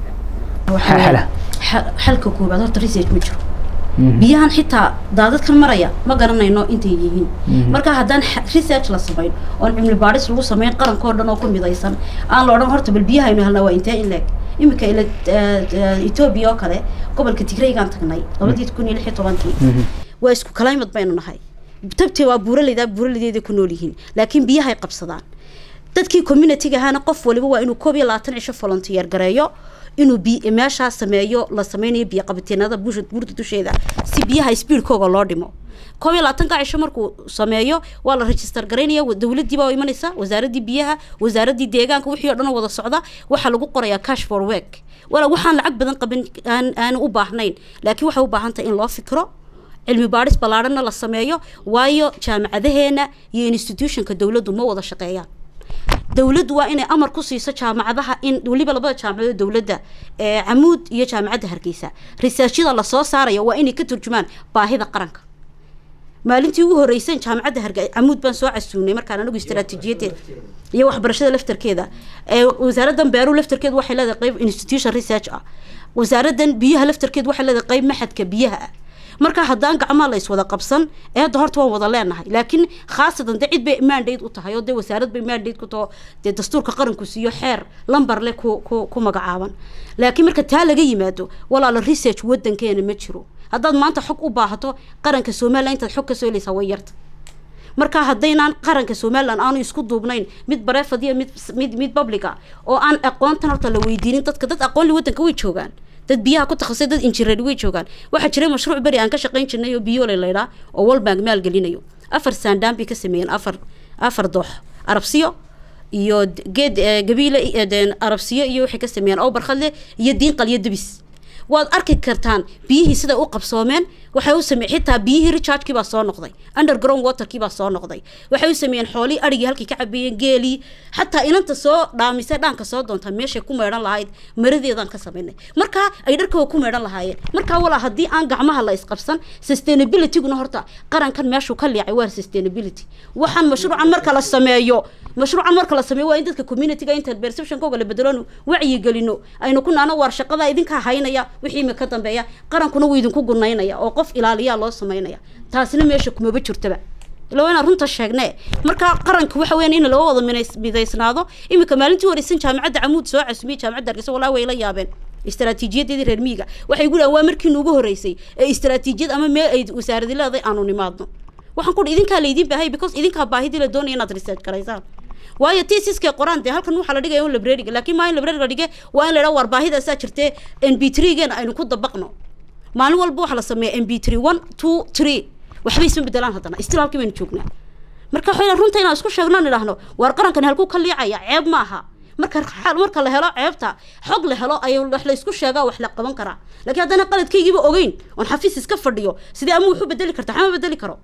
waxa xalka koobaad horta research ma jiro biyahan xitaa daadadkan maraya ma garanayno intay yihiin marka haddaan research la sameeyo oo cilmi baaris lagu sameeyo qaranka oo dhan oo ku midaysan aan la odhan horta bal biyaha aynu helnaa waa intee in leeg imika ila Ethiopia oo kale gobolka Tigray gaan tagnay laba kun iyo lix iyo tobankii waa isku climate baynu nahay tabti waa buuraleyda buuraleyda ku nool yihiin laakiin biyaha ay qabsadaan dadkii community-ga ahana qof waliba waa inuu koob iyo labaatan cisho volunteer gareeyo inuu bi meesha sameeyo la sameeyo biyo qabiteenada bulshada buurta dusheeda si biyaha speed-kooga loo dhimo koob iyo labaatan cisho markuu sameeyo waa la register gareynaya dawladii baa imanaysa wasaaradii biyaha wasaaradii deegaanka wixii oo dhan wada socda waxa lagu qorayaa cash for work wala waxaan lacag badan qabin aan aan u baahnayn laakiin waxa u baahan tahay in loo fikro cilmi baaris balaaranna la sameeyo waayo jaamacadaheena iyo institutionka dawladdu ma wada shaqeeyaan dawladdu waa inay amar ku siiso jaamacadaha in waliba labada jaamacadood dawladda ee Amuud iyo jaamacadda Hargeysa researchida la soo saarayo waa inay ka turjumaan baahida qaranka maalintii ugu horeysay jaamacadda Hargeysa Amuud baan soo casuunay markaan anagu istiraatiijiyadeed iyo waxbarashada laftarkeeda ee wasaaraddan beeru laftarkeed waxay leedahay qayb institution research ah wasaaraddan biyaha laftarkeed waxay leedahay qayb maxadka biyaha marka haddaan gacmaha la iswada qabsan ee horta waan wada leenahay laakiin khaasatan cid bay mandate u tahay oo de wasaarad bay mandate ku tahay de dastuurka qaranku siiyo xeer lambar leh ku ku magacaaban laakiin marka taa laga yimaado walaal research wadankeena ma jiro haddaad maanta xog u baahato qaranka Soomaaliland inta xog ka soo leeysa way yarta marka haddaynaan qaranka Soomaaliland aanu isku duubnayn mid bareefadiya mid mid mid public ah oo aan aqoontan horta la weydiinin dadka dad aqoon li wadanka way joogaan dad biyaha ku takhasusay dad injineer way joogaan waxa jiray mashruuc bari aan ka shaqeyn jirnay oo biyo leeyahay oo World Bank maal gelinayo afar saandaan bi ka sameeyeen afar afar doox arabsiyo iyo geed gabiile ee arabsiyo iyo wixii ka sameeyeen oo barkhadle iyo diin qaliyo dibis waad arki kartaan biyihii sida u qabsoomeen waxay u sameeyeen xitaa biyihii recharge-kii baa soo noqday underground water-kii baa soo noqday waxay u sameeyeen xooli arigi halkii ka cabeeyeen geeli xataa inanta soo dhaamisay dhaanka soo doonta meesha ku meeran lahayd maradeedan ka sameynay marka ay dharkooda ku meeran lahaayeen marka wala hadii aan gacmaha la isqabsan sustainability-guna horta qarankan meeshu ka liicay waa sustainability waxaan mashruucan marka la sameeyo mashruucan marka la sameeyo waa in dadka community-ga inta perception-kooga la bedelo wacyi gelino aynu ku naano war shaqada idinka haynaya wixii ma ka dambeeya qarankuna wuu idinku gunaynaya oo qof ilaaliya loo sameeynaya taasina meesha kuma jirtaba ilaa inaan runta sheegnay marka qaranka waxa weyn in loo wada midaysnaado imika maalintii wareysan jaamacadda Amuud soo casmiyay jaamacadda Hargeysa walaa way la yaabeen istiraatiijiyadeedii reer miyiga waxay guul waa markii ugu horeysay ee istiraatiijiyad ama meel ay wasaaradda leedahay aanu nimaadno waxaan ku idinka leedin baahay because idinka baahidi la doonayay inaad research garaysaan waayo thesis-ka qoraan de halkan waxa la dhigayo library laakiin ma in library la dhigay waa in la yiraahdo war baahida saa jirtay M P three geena aynu ku dabaqno maalin walba waxa la sameeyaa M P three one two three waxbay isma bedelaan hadana istilaalkii baynu joognaa marka waxay runta inaan isku sheegno nidhaahno war qarankan halku ka liicaya ceeb ma aha marka xal marka la helo ceebta xog la helo ay wax la isku sheegaa wax la qaban karaa laakiin hadana qaladkaygiiba ogeyn on xafiis iska fadhiyo sidii ama wuxuu bedeli kartaa xama bedeli karo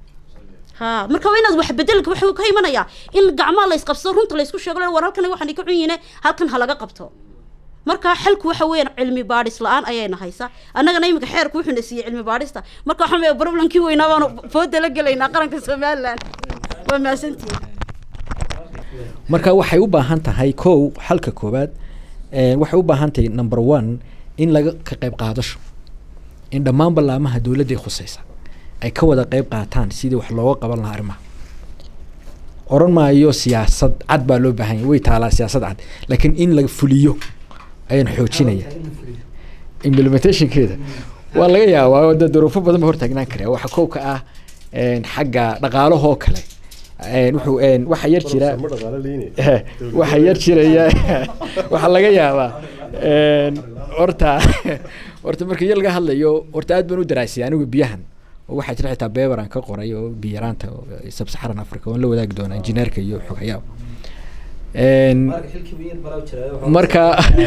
ha marka waa inaad wax bedelka wuxuu ka imanaya in gacmaha la isqabsado runta la isku sheego war halkan waxaan ka xun yihiin halkan ha laga qabto marka xalku waxa weeyaan cilmi baadhis la'aan ayay nahaysa annagana imika xeerku wuxuu nasiiyay cilmi baadhista marka waxa meeyo problemkii weynaa baan fooda la galeynaa qaranka Soomaaliland waa maasantii marka waxay u baahan tahay koow xalka koobaad ee waxay u baahan tahay number one in laga ka qayb qaadasho in dhammaan balaamaha dawladda ay khusaysa ay ka wada qayb qaataan sidii wax looga qaban lahaa arrimaha oran maayo siyaasad cad baa loo baahan yahay way taalaa siyaasad cad laakiin in laga fuliyo ayaan xoojinaya implementation-keeda waa laga yaabaa dad duruufo badan hor taagnaan kara waxa koow ka ah xagga dhaqaalahoo kale een wuxuu een waxa yar jira waxa yar jiraya waxa laga yaabaa een horta horta marka yar laga hadlayo horta aad baan u daraasay anigu biyahan waxa jira xitaa beeber aan ka qoray oo biyaraanta sub-Saharan Africa oo la wadaag doona injineerka iyo xogayaab een marka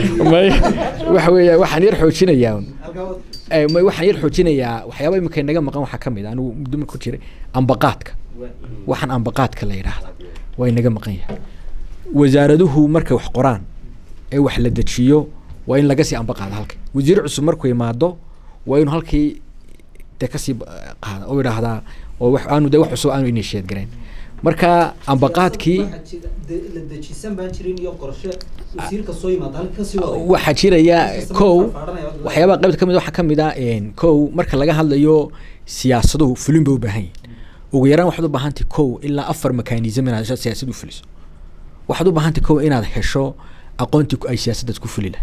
waxa weeye waxaan yar xoojinayaa ee ma waxaan yar xoojinayaa waxyaabo imika inaga maqan waxa kamid ah anigu dumar ku jiray ambaqaadka waxaan ambaqaadka la yiraahdo way inaga maqan yahay wasaaraduhu markay wax qoraan ee wax la dajiyo waa in laga sii ambaqaado halka wasiir cusub markuu yimaado waa in halkii takasi qaada oo yiraahdaa oo wax aanu de wax cusub aanu initiate gareyn marka ambaqaadkii la dajisan baan jirin iyo qorshe wasiirka soo yimaada halka si wada waxa jiraya kow waxyaaba qayb kamid waxa kamid ah een kow marka laga hadlayo siyaasaduhu fulin buu baahan yahay ugu yaraan waxaad u baahantahay kow ilaa afar mechanism inaad siyaasadu fuliso waxaad u baahantahay kow inaad hesho aqoonti ay siyaasadda ku fuli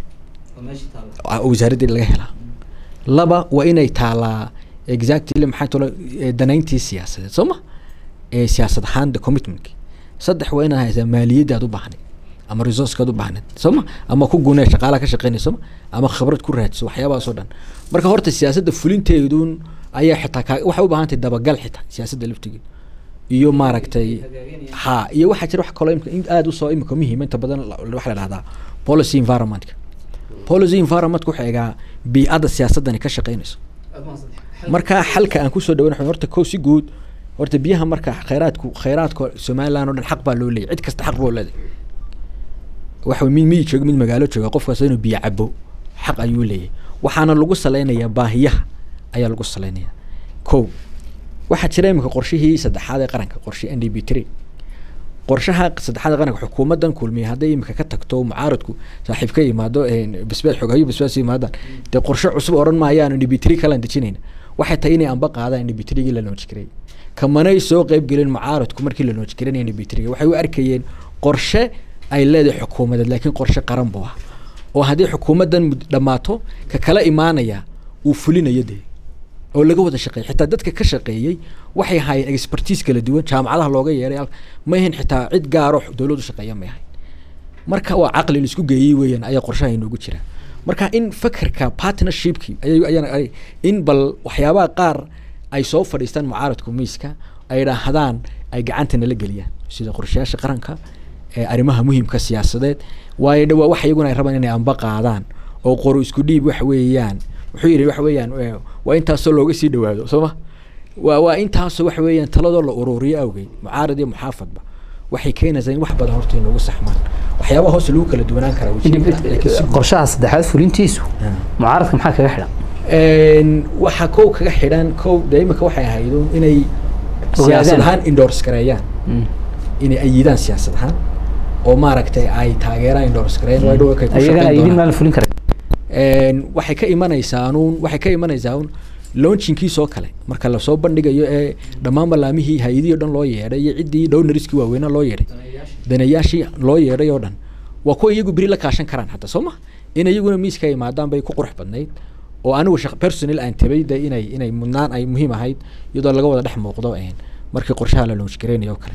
lahayd oo wasaaradda laga helaa laba waa inay taalaa exactly maxay tolo danayntii siyaasadeed soo ma ee siyaasad ahaan the commitment saddex waa inaad haysaa maaliyadda aad u baahnay ama resource aad u baahnay soo ma ama ku guunay shaqaalaha ka shaqeynayso ama khibrad ku raadso waxyaabahaas oo dhan marka horta siyaasadda fulinteeduun ayaa xitaa waxa u baahan tahay dabagal xitaa siyaasadda laftigeeda iyo maaragtay ha iyo waxa jira wax kale in aad u soo imika muhiim inta badan waxa la dhahdaa policy environment policy environment ku xiga bi'ada siyaasadani ka shaqeynayso marka xalka aan ku soo dhawaanahay horta kow si guud horta biyaha marka khayraadku khayraadku Soomaaliland oo dhan xaq baa loo leeyahay cid kasta xaq buu leeyahay waxa mid mid jooga mid magaalo jooga qofkaas inuu biyo cabo xaq ayuu leeyahay waxaana lagu saleynayaa baahiyaha ayaa lagu saleynayaa kow waxa jira imika qorshihii saddexaad ee qaranka qorshe N D B three qorshaha saddexaad ee qaranka xukuumadan kulmiye haday imika ka tagto mucaaradku saaxiib ka yimaado een bisbad xogayo bisbad yimaadaan de qorshe cusub oran maayaan N D B three kala dejinayna waxay tahay inay anba qaadaan N D B three la loo jiray kamanay soo qayb gelin mucaaradku markii la loo jiray N D B three waxay u arkayeen qorshe ay leedahay xukuumadda laakiin qorshe qaran buu ah oo hadii xukuumadan dhamaato ka kala imaanaya uu fulinayo de oo laga wada shaqeeyay xitaa dadka ka shaqeeyay waxay hayeen expertise kala duwan jaamacadaha looga yeeray ma ahayn xitaa cid gaar ah dawladdu shaqeeya ma ahayn marka waa aqli la isku geeyay weeyaan ayaa qorshaha inoogu jira marka in fakarka partnershipki ayay in bal waxyaabaha qaar ay soo fadhiistaan mucaaradku miiska ay raahdaan ay gacanta la galiyaan sida qorshayaasha qaranka ee arrimaha muhiimka siyaasadeed waayo dhawaa wax iyaguna ay rabaan inay anba qaadaan oo qoro isku dhiib wax weeyaan wuxuu yiri wax weeyaan waa intaas oo looga sii dhawaado Soomaa waa waa intaas wax weeyaan taladoo la ururiyo awgeey mucaarad iyo muxaafadba waxay keenaysaa in wax badan horta inuu saxmaan waxyaabaha hoos lagu kala duwanaan kara qorshaha saddexaad fulintiisu mucaaradka maxaa kaga xidhan een waxa koow kaga xidhan koow daymaha waxay ahayd inay siyaasad ahaan endorse gareeyaan inay ayidaan siyaasad ahaan oo maaragtay ay taageeraan endorse gareeyaan way dhaw kay ku shaqeeyaan ayagana idin ma fulin kara een waxay ka imanaysaa uun waxay ka imanaysaa uun launchingkii soo kale marka la soo bandhigayo ee dhammaan balaamihii hay'adii oo dhan loo yeeray iyo cidii downariski waaweyn loo yeeray danayaashii loo yeeray oo dhan waa kuwa iyagu biri la kaashan karaan hadda Soomaa in iyaguna miiska ay maadaan bay ku qurux badnayd oo anigu shaq personal aan tabayda inay inay mudnaan ay muhiim ahayd iyadoo laga wada dhex muuqdo een markii qorshaha la launch gareynayo kale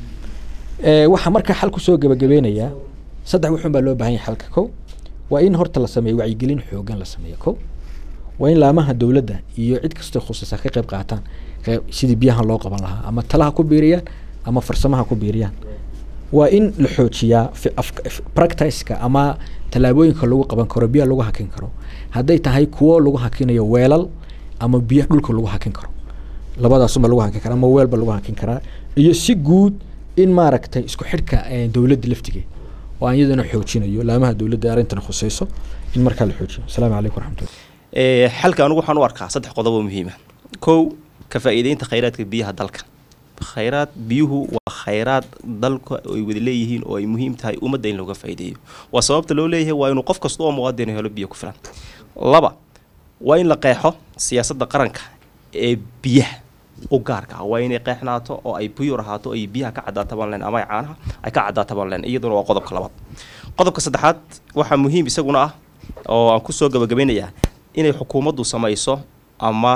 ee waxa marka xal ku soo gabagabeynaya saddex wuxuu baa loo baahan yahay xalka kow waa in horta la sameeyo wacyigelin xoogan la sameeyo kow waa in laamaha dawladda iyo cid kasta khusuusan ka qayb qaataan sidii biyaha loo qaban lahaa ama talaha ku biiriyaan ama farsamaha ku biiriyaan waa in la xoojiyaa practice-ka ama talaabooyinka lagu qaban karo biyaha lagu hakin karo hadday tahay kuwo lagu hakinayo weelal ama biyaha dhulka lagu hakin karo labadaas uma lagu hakin karo ama weelba lagu hakin karaa iyo si guud in maaragtay isku xidhka dawladda laftigeeda oo aan iyadana xoojinayo laamaha dawladda arrintan khusayso in marka la xoojiyo assalaamu calaykum waraxmatullahi ee xalka anigu waxaan u arkaa saddex qodob oo muhiim ah kow ka faa'iideynta khayraadka biyaha dalka khayraad biyuhu waa khayraad dalka ay wada leeyihiin oo ay muhiim tahay ummadda in looga faa'iideeyo waa sababta loo leeyahay waa inuu qof kasta oo muwaadin helo biyo ku filan laba waa in la qeexo siyaasadda qaranka ee biyaha u gaarka ah waa inay qeexnaato oo ay biyo rahaato ay biyaha ka cadaatabaan leen ama ay caanaha ay ka cadaatabaan leen iyaduna waa qodobka labaad qodobka saddexaad waxa muhiim isaguna ah oo aan ku soo gabagabeynayaa inay xukuumaddu samayso ama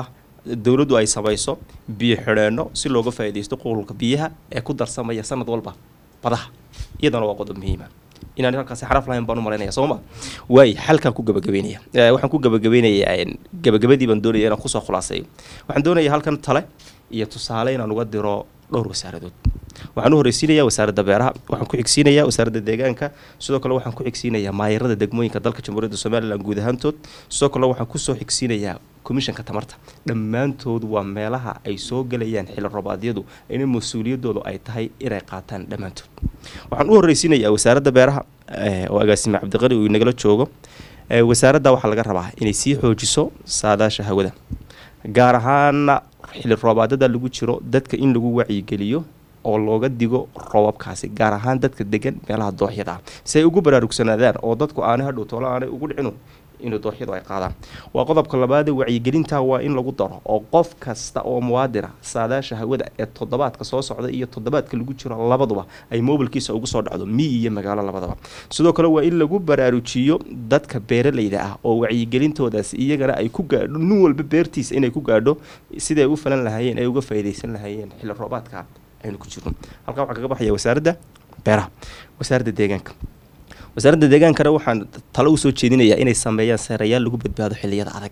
dowladdu ay samayso biyo xidheenno si looga faa'iidaysto qulqulka biyaha ee ku darsamaya sanad walba badaha iyadana waa qodob muhiim ah inaan halkaasi xaraf lahayn baan u malaynayaa soo ma waay xalkan ku gabagabeynaya waxaan ku gabagabeynayaa gabagabadii baan doonaya inaan kusoo khulaaseeyo waxaan doonayaa halkan tale iyo tusaale inaan uga diro dhowr wasaaradood waxaan u horeysiinayaa wasaaradda beeraha waxaan ku xigsiinayaa wasaaradda deegaanka sidoo kale waxaan ku xigsiinayaa maayarada degmooyinka dalka jamhuuriyadda somalilan guud ahaantood sidoo kale waxaan kusoo xigsiinayaa komishanka tamarta dhammaantood waa meelaha ay soo gelayaan xilli roobaadiyadu in mas-uuliyaddoodu ay tahay inay qaataan dhammaantood waxaan u horeysiinayaa wasaaradda beeraha oo agaasime cabdiqani uu inagala joogo wasaaradda waxaa laga rabaa inay sii xoojiso saadaasha hawada gaar ahaana xilli roobaadada lagu jiro dadka in lagu wacyigeliyo oo looga digo roobabkaasi gaar ahaan dadka degan meelaha dooxyada ah si ay ugu baraarugsanaadaan oo dadku aanay hadhow toola aanay ugu dhicinu inuu dooxyadu ay qaadaan waa qodobka labaad wacyigelinta waa in lagu daro oo qof kasta oo muwaadina saadaasha hawada ee toddobaadka soo socda iyo toddobaadka lagu jiro labaduba ay mobilkiisa ugu soo dhacdo miyi iyo magaalo labadaba sidoo kale waa in lagu baraarujiyo dadka beeralayda ah oo wacyigelintoodaas iyagana ay ku gaadho nin walba beertiisa inay ku gaadho siday u falan lahaayeen ay uga faa'iidaysan lahaayeen xilli roobaadka aynu ku jirno halkaa waxaa kaga baxaya wasaaradda beeraha wasaaradda deegaanka wasaaradda deegaankana waxaan talo u soo jeedinayaa inay sameeyaan seerayaal lagu badbaado xilliyada adag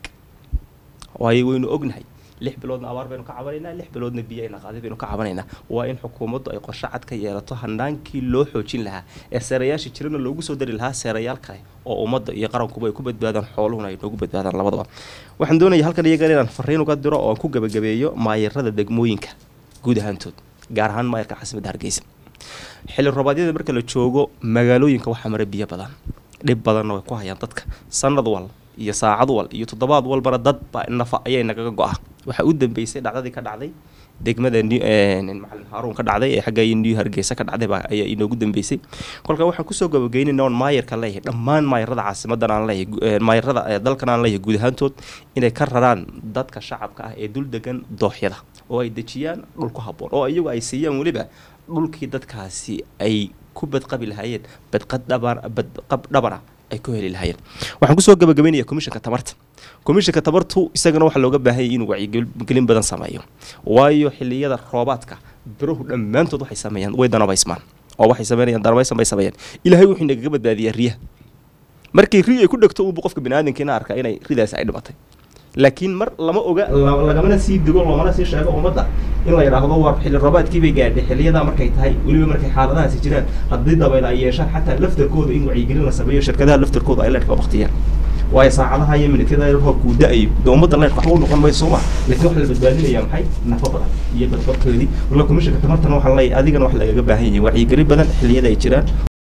waayo waynu ognahay lix biloodna abaar baynu ka cabanaynaa lix biloodna biyo ayna qaaday baynu ka cabanaynaa waa in xukuumaddu ay qorshe cad ka yeelato hanaankii loo xoojin lahaa ee seerayaasha jirana loogu soo dari lahaa seerayaal kale oo ummadda iyo qarankuba ay ku badbaadaan xooluhuna ay noogu badbaadaan labadaba waxaan doonayaa halkan iyagana inaan fariin uga diro oo aan ku gabagabeeyo maayarada degmooyinka guud ahaantood gaar ahaan maayarka caasimadda hargeysa xilli roobaadiyada marka la joogo magaalooyinka waxaa mara biyo badan dhib badanna way ku hayaan dadka sanad wal iyo saacad wal iyo toddobaad walbana dad baa nafa ayay nagaga go-a waxaa u dambeysay dhacdadii ka dhacday degmada macalin haaruun ka dhacday ee xagga new hargeysa ka dhacday baa ayaa inoogu dambeysay kolka waxaan kusoo gabagaynayna on maayarka leeyahay dhammaan maayarada caasimadan aan leeyahay maayarada dalkan aan leeyahay guud ahaantood inay ka raraan dadka shacabka ah ee dul degan dooxyada oo ay dejiyaan dhul ku habboon oo iyagu ay siiyaan weliba dhulkii dadkaasi ay ku badqabi lahaayeen badqab dhabar badqab dhabara ay ku heli lahaayeen waxaan kusoo gabagabaynayaa komishanka tamarta komishanka tamartu isagana waxaa looga baahan yahay inuu wacyigelin badan sameeyo waayo xilliyada roobaadka biruhu dhammaantood waxay sameeyaan way danabaysmaan oo waxay sameynayaan danabaysan bay sameeyaan ilaahay wuxuu inagaga badbaadiyaa riyaha markii ri ay ku dhegto uu qofka bini'aadamkiina arkaa inay ridaasi ay dhimatay laakiin mar lama oga lagamana sii digo loomana sii sheego ummadda in la yidhaahdo war xilli roobaadkii bay gaadhay xilliyadaa markay tahay weliba markay xaaladahaasi jiraan haddii dabayl ay yeeshaan xataa laftarkooda in wacyigelin la sameeyo shirkadaha laftarkooda ay leedhka waqtiyaan waayo saacadaha iyo minitiyada roobku da-ayo dee ummadda leedhka waxba u noqon mayso sooma laakiin waxa la badbaadinayaa maxay nafo badan iyo badbadkeedii wala komishanka tamartana waxaa leeyahay adigana wax lagaga baahan yahay wacyigelin badan xilliyada ay jiraan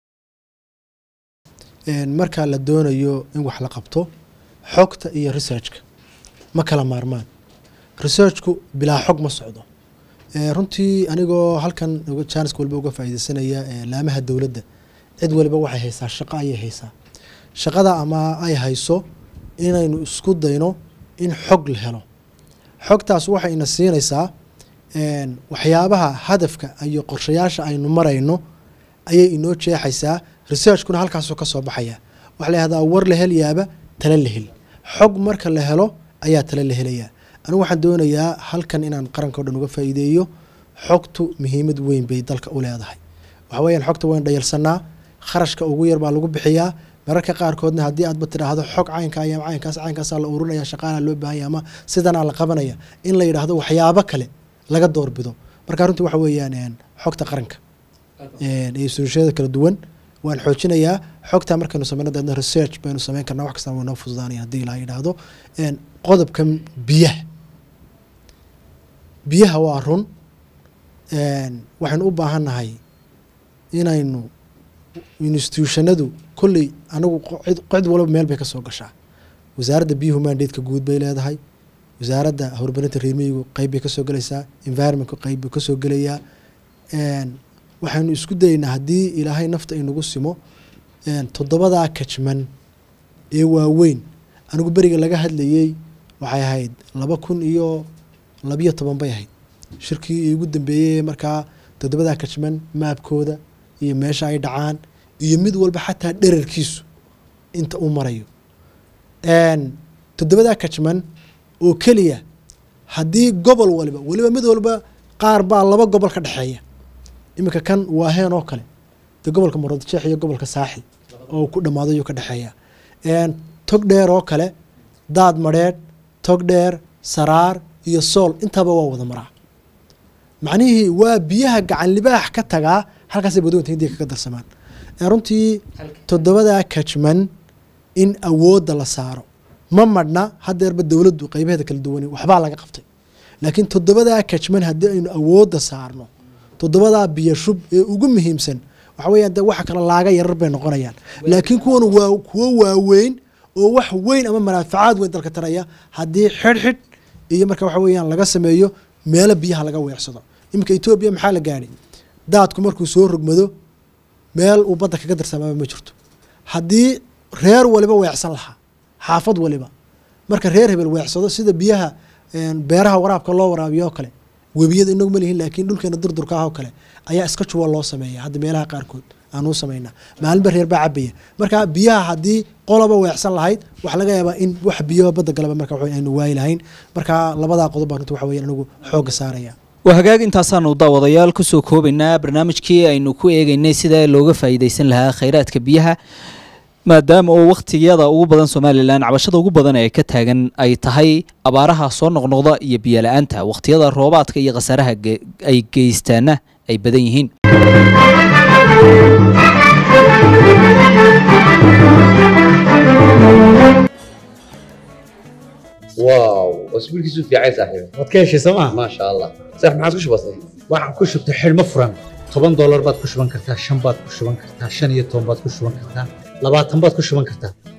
marka la doonayo in wax la qabto xogta iyo researchka ma kala maarmaan researchku bilaa xog ma socdo runtii anigoo halkan jaanis walba uga faa'iidaysanaya laamaha dowladda cid waliba waxay haysaa shaqo ayay haysaa shaqada ama ay hayso inaynu isku dayno in xog la helo xogtaas waxay ina siinaysaa waxyaabaha hadafka iyo qorshayaasha aynu marayno ayay inoo jeexaysaa researchkuna halkaasoo ka soo baxaya waxa la yihahdaa war la hel yaaba tala la hel xog marka la helo ayaa tala la helayaa anigu waxaan doonayaa halkan inaan qaranka o dhan uga faa'iideeyo xogtu muhiimad weyn bay dalka u leedahay waxa weeyaan xogta waynu dhayalsanaa kharashka ugu yar baa lagu bixiyaa mararka qaarkoodna haddii aadba tidhaahdo xog caynka ayaa caynkaas caynkaasaa la ururinaya shaqaana loo baahanya ama sidanaa la qabanaya in la yidhaahdo waxyaabo kale laga doorbido marka runtii waxa weeyaan xogta qaranka iyo soluushada kala duwan waan xoojinayaa xogtaa markaynu sameyno deedna research baynu sameyn karnaa wax kastana waynoo fududaanaya haddii ilaa yidhaahdo qodobka biyaha biyaha waa run waxaynu u baahannahay inaynu institutionadu kolley anagu cid walba meel bay ka soo gashaa wasaaradda biyuhu mandateeka guud bay leedahay wasaaradda horumarinta reermiyigu qeyb bay kasoo gelaysaa environmentka qeyb buu kasoo gelayaa waxaynu isku dayaynaa haddii ilaahay nafta inagu simo toddobadaa kajman ee waaweyn anigu beriga laga hadlayey waxay ahayd laba kun iyo labiyo toban bay ahayd shirkii igu dambeeyey markaa toddobadaa kajman maabkooda iyo meesha ay dhacaan iyo mid walba xataa dherarkiisu inta uu marayo toddobadaa kajman oo keliya haddii gobol waliba waliba mid walba qaar baa laba gobol ka dhexeeya iminka kan waa heen oo kale dee gobolka Maroodijeex iyo gobolka Saaxil oo ku dhamaado ayuu ka dhexeeya een tog dheer oo kale daad mareed tog dheer saraar iyo sool intaba waa wada maraa macnihii waa biyaha gacan libaax ka tagaa halkaas ay badweynta Hindiya kaga darsamaan ee runtii toddobada kajman in awoodda la saaro ma madna hadeerba dawladdu qaybaheeda kala duwan waxba laga qabtay laakiin toddobada kajman haddii aynu awoodda saarno toddobada biyo shub ee ugu muhiimsan waxa weeyaan de waxa kala laaga yarar bay noqonayaan laakiin kuwan waa kuwa waaweyn oo wax weyn ama manaafacaad weyn dalka taraya haddii xidhxidh iyo marka waxa weeyaan laga sameeyo meelo biyaha laga weersado imika Ethiopia maxaa la gaadhay daadku markuu soo rogmado meel uu badda kaga darsamaa ma jirto haddii reer waliba weersan lahaa xaafad waliba marka reer hebel weersado sida biyaha beeraha waraabka loo waraabiyo oo kale webiyada inagu ma lihin laakiin dhulkeena durdurka ah oo kale ayaa iska juwa loo sameeyaa hadda meelaha qaarkood aanu sameynaa maalinba reer baa cabaya marka biyaha haddii qoloba weersan lahayd wax laga yaabaa in wax biyo badda galaba marka waxa aynu waayi lahayn marka labada qodob baan waxa weeyaan anigu xoog saaraya وهجاج أنت أصلاً وضوء ضيال كسو كوبنا برنامج كي إنه كوي إجي الناس ده لوجا فايدة لها خيرات كبيرة ما دام أو وقت يدا أو بدن سومالي لان عبشة أو بدن أي كتاجن أي تهي أبارها صون نقطة يبي لأنتها وقت يدا الرباط كي يغسرها أي جيستانه أي بديهين واو اسبوع كيسو في عايز صاحبي wadkeeshi sama ما شاء الله صح ما عادش بسيط waxaan ku shubtay xilmo furan toban dollar baad ku shuban kartaa shan baad ku shuban kartaa shan iyo toban baad ku shuban kartaa labaatan baad ku shuban kartaa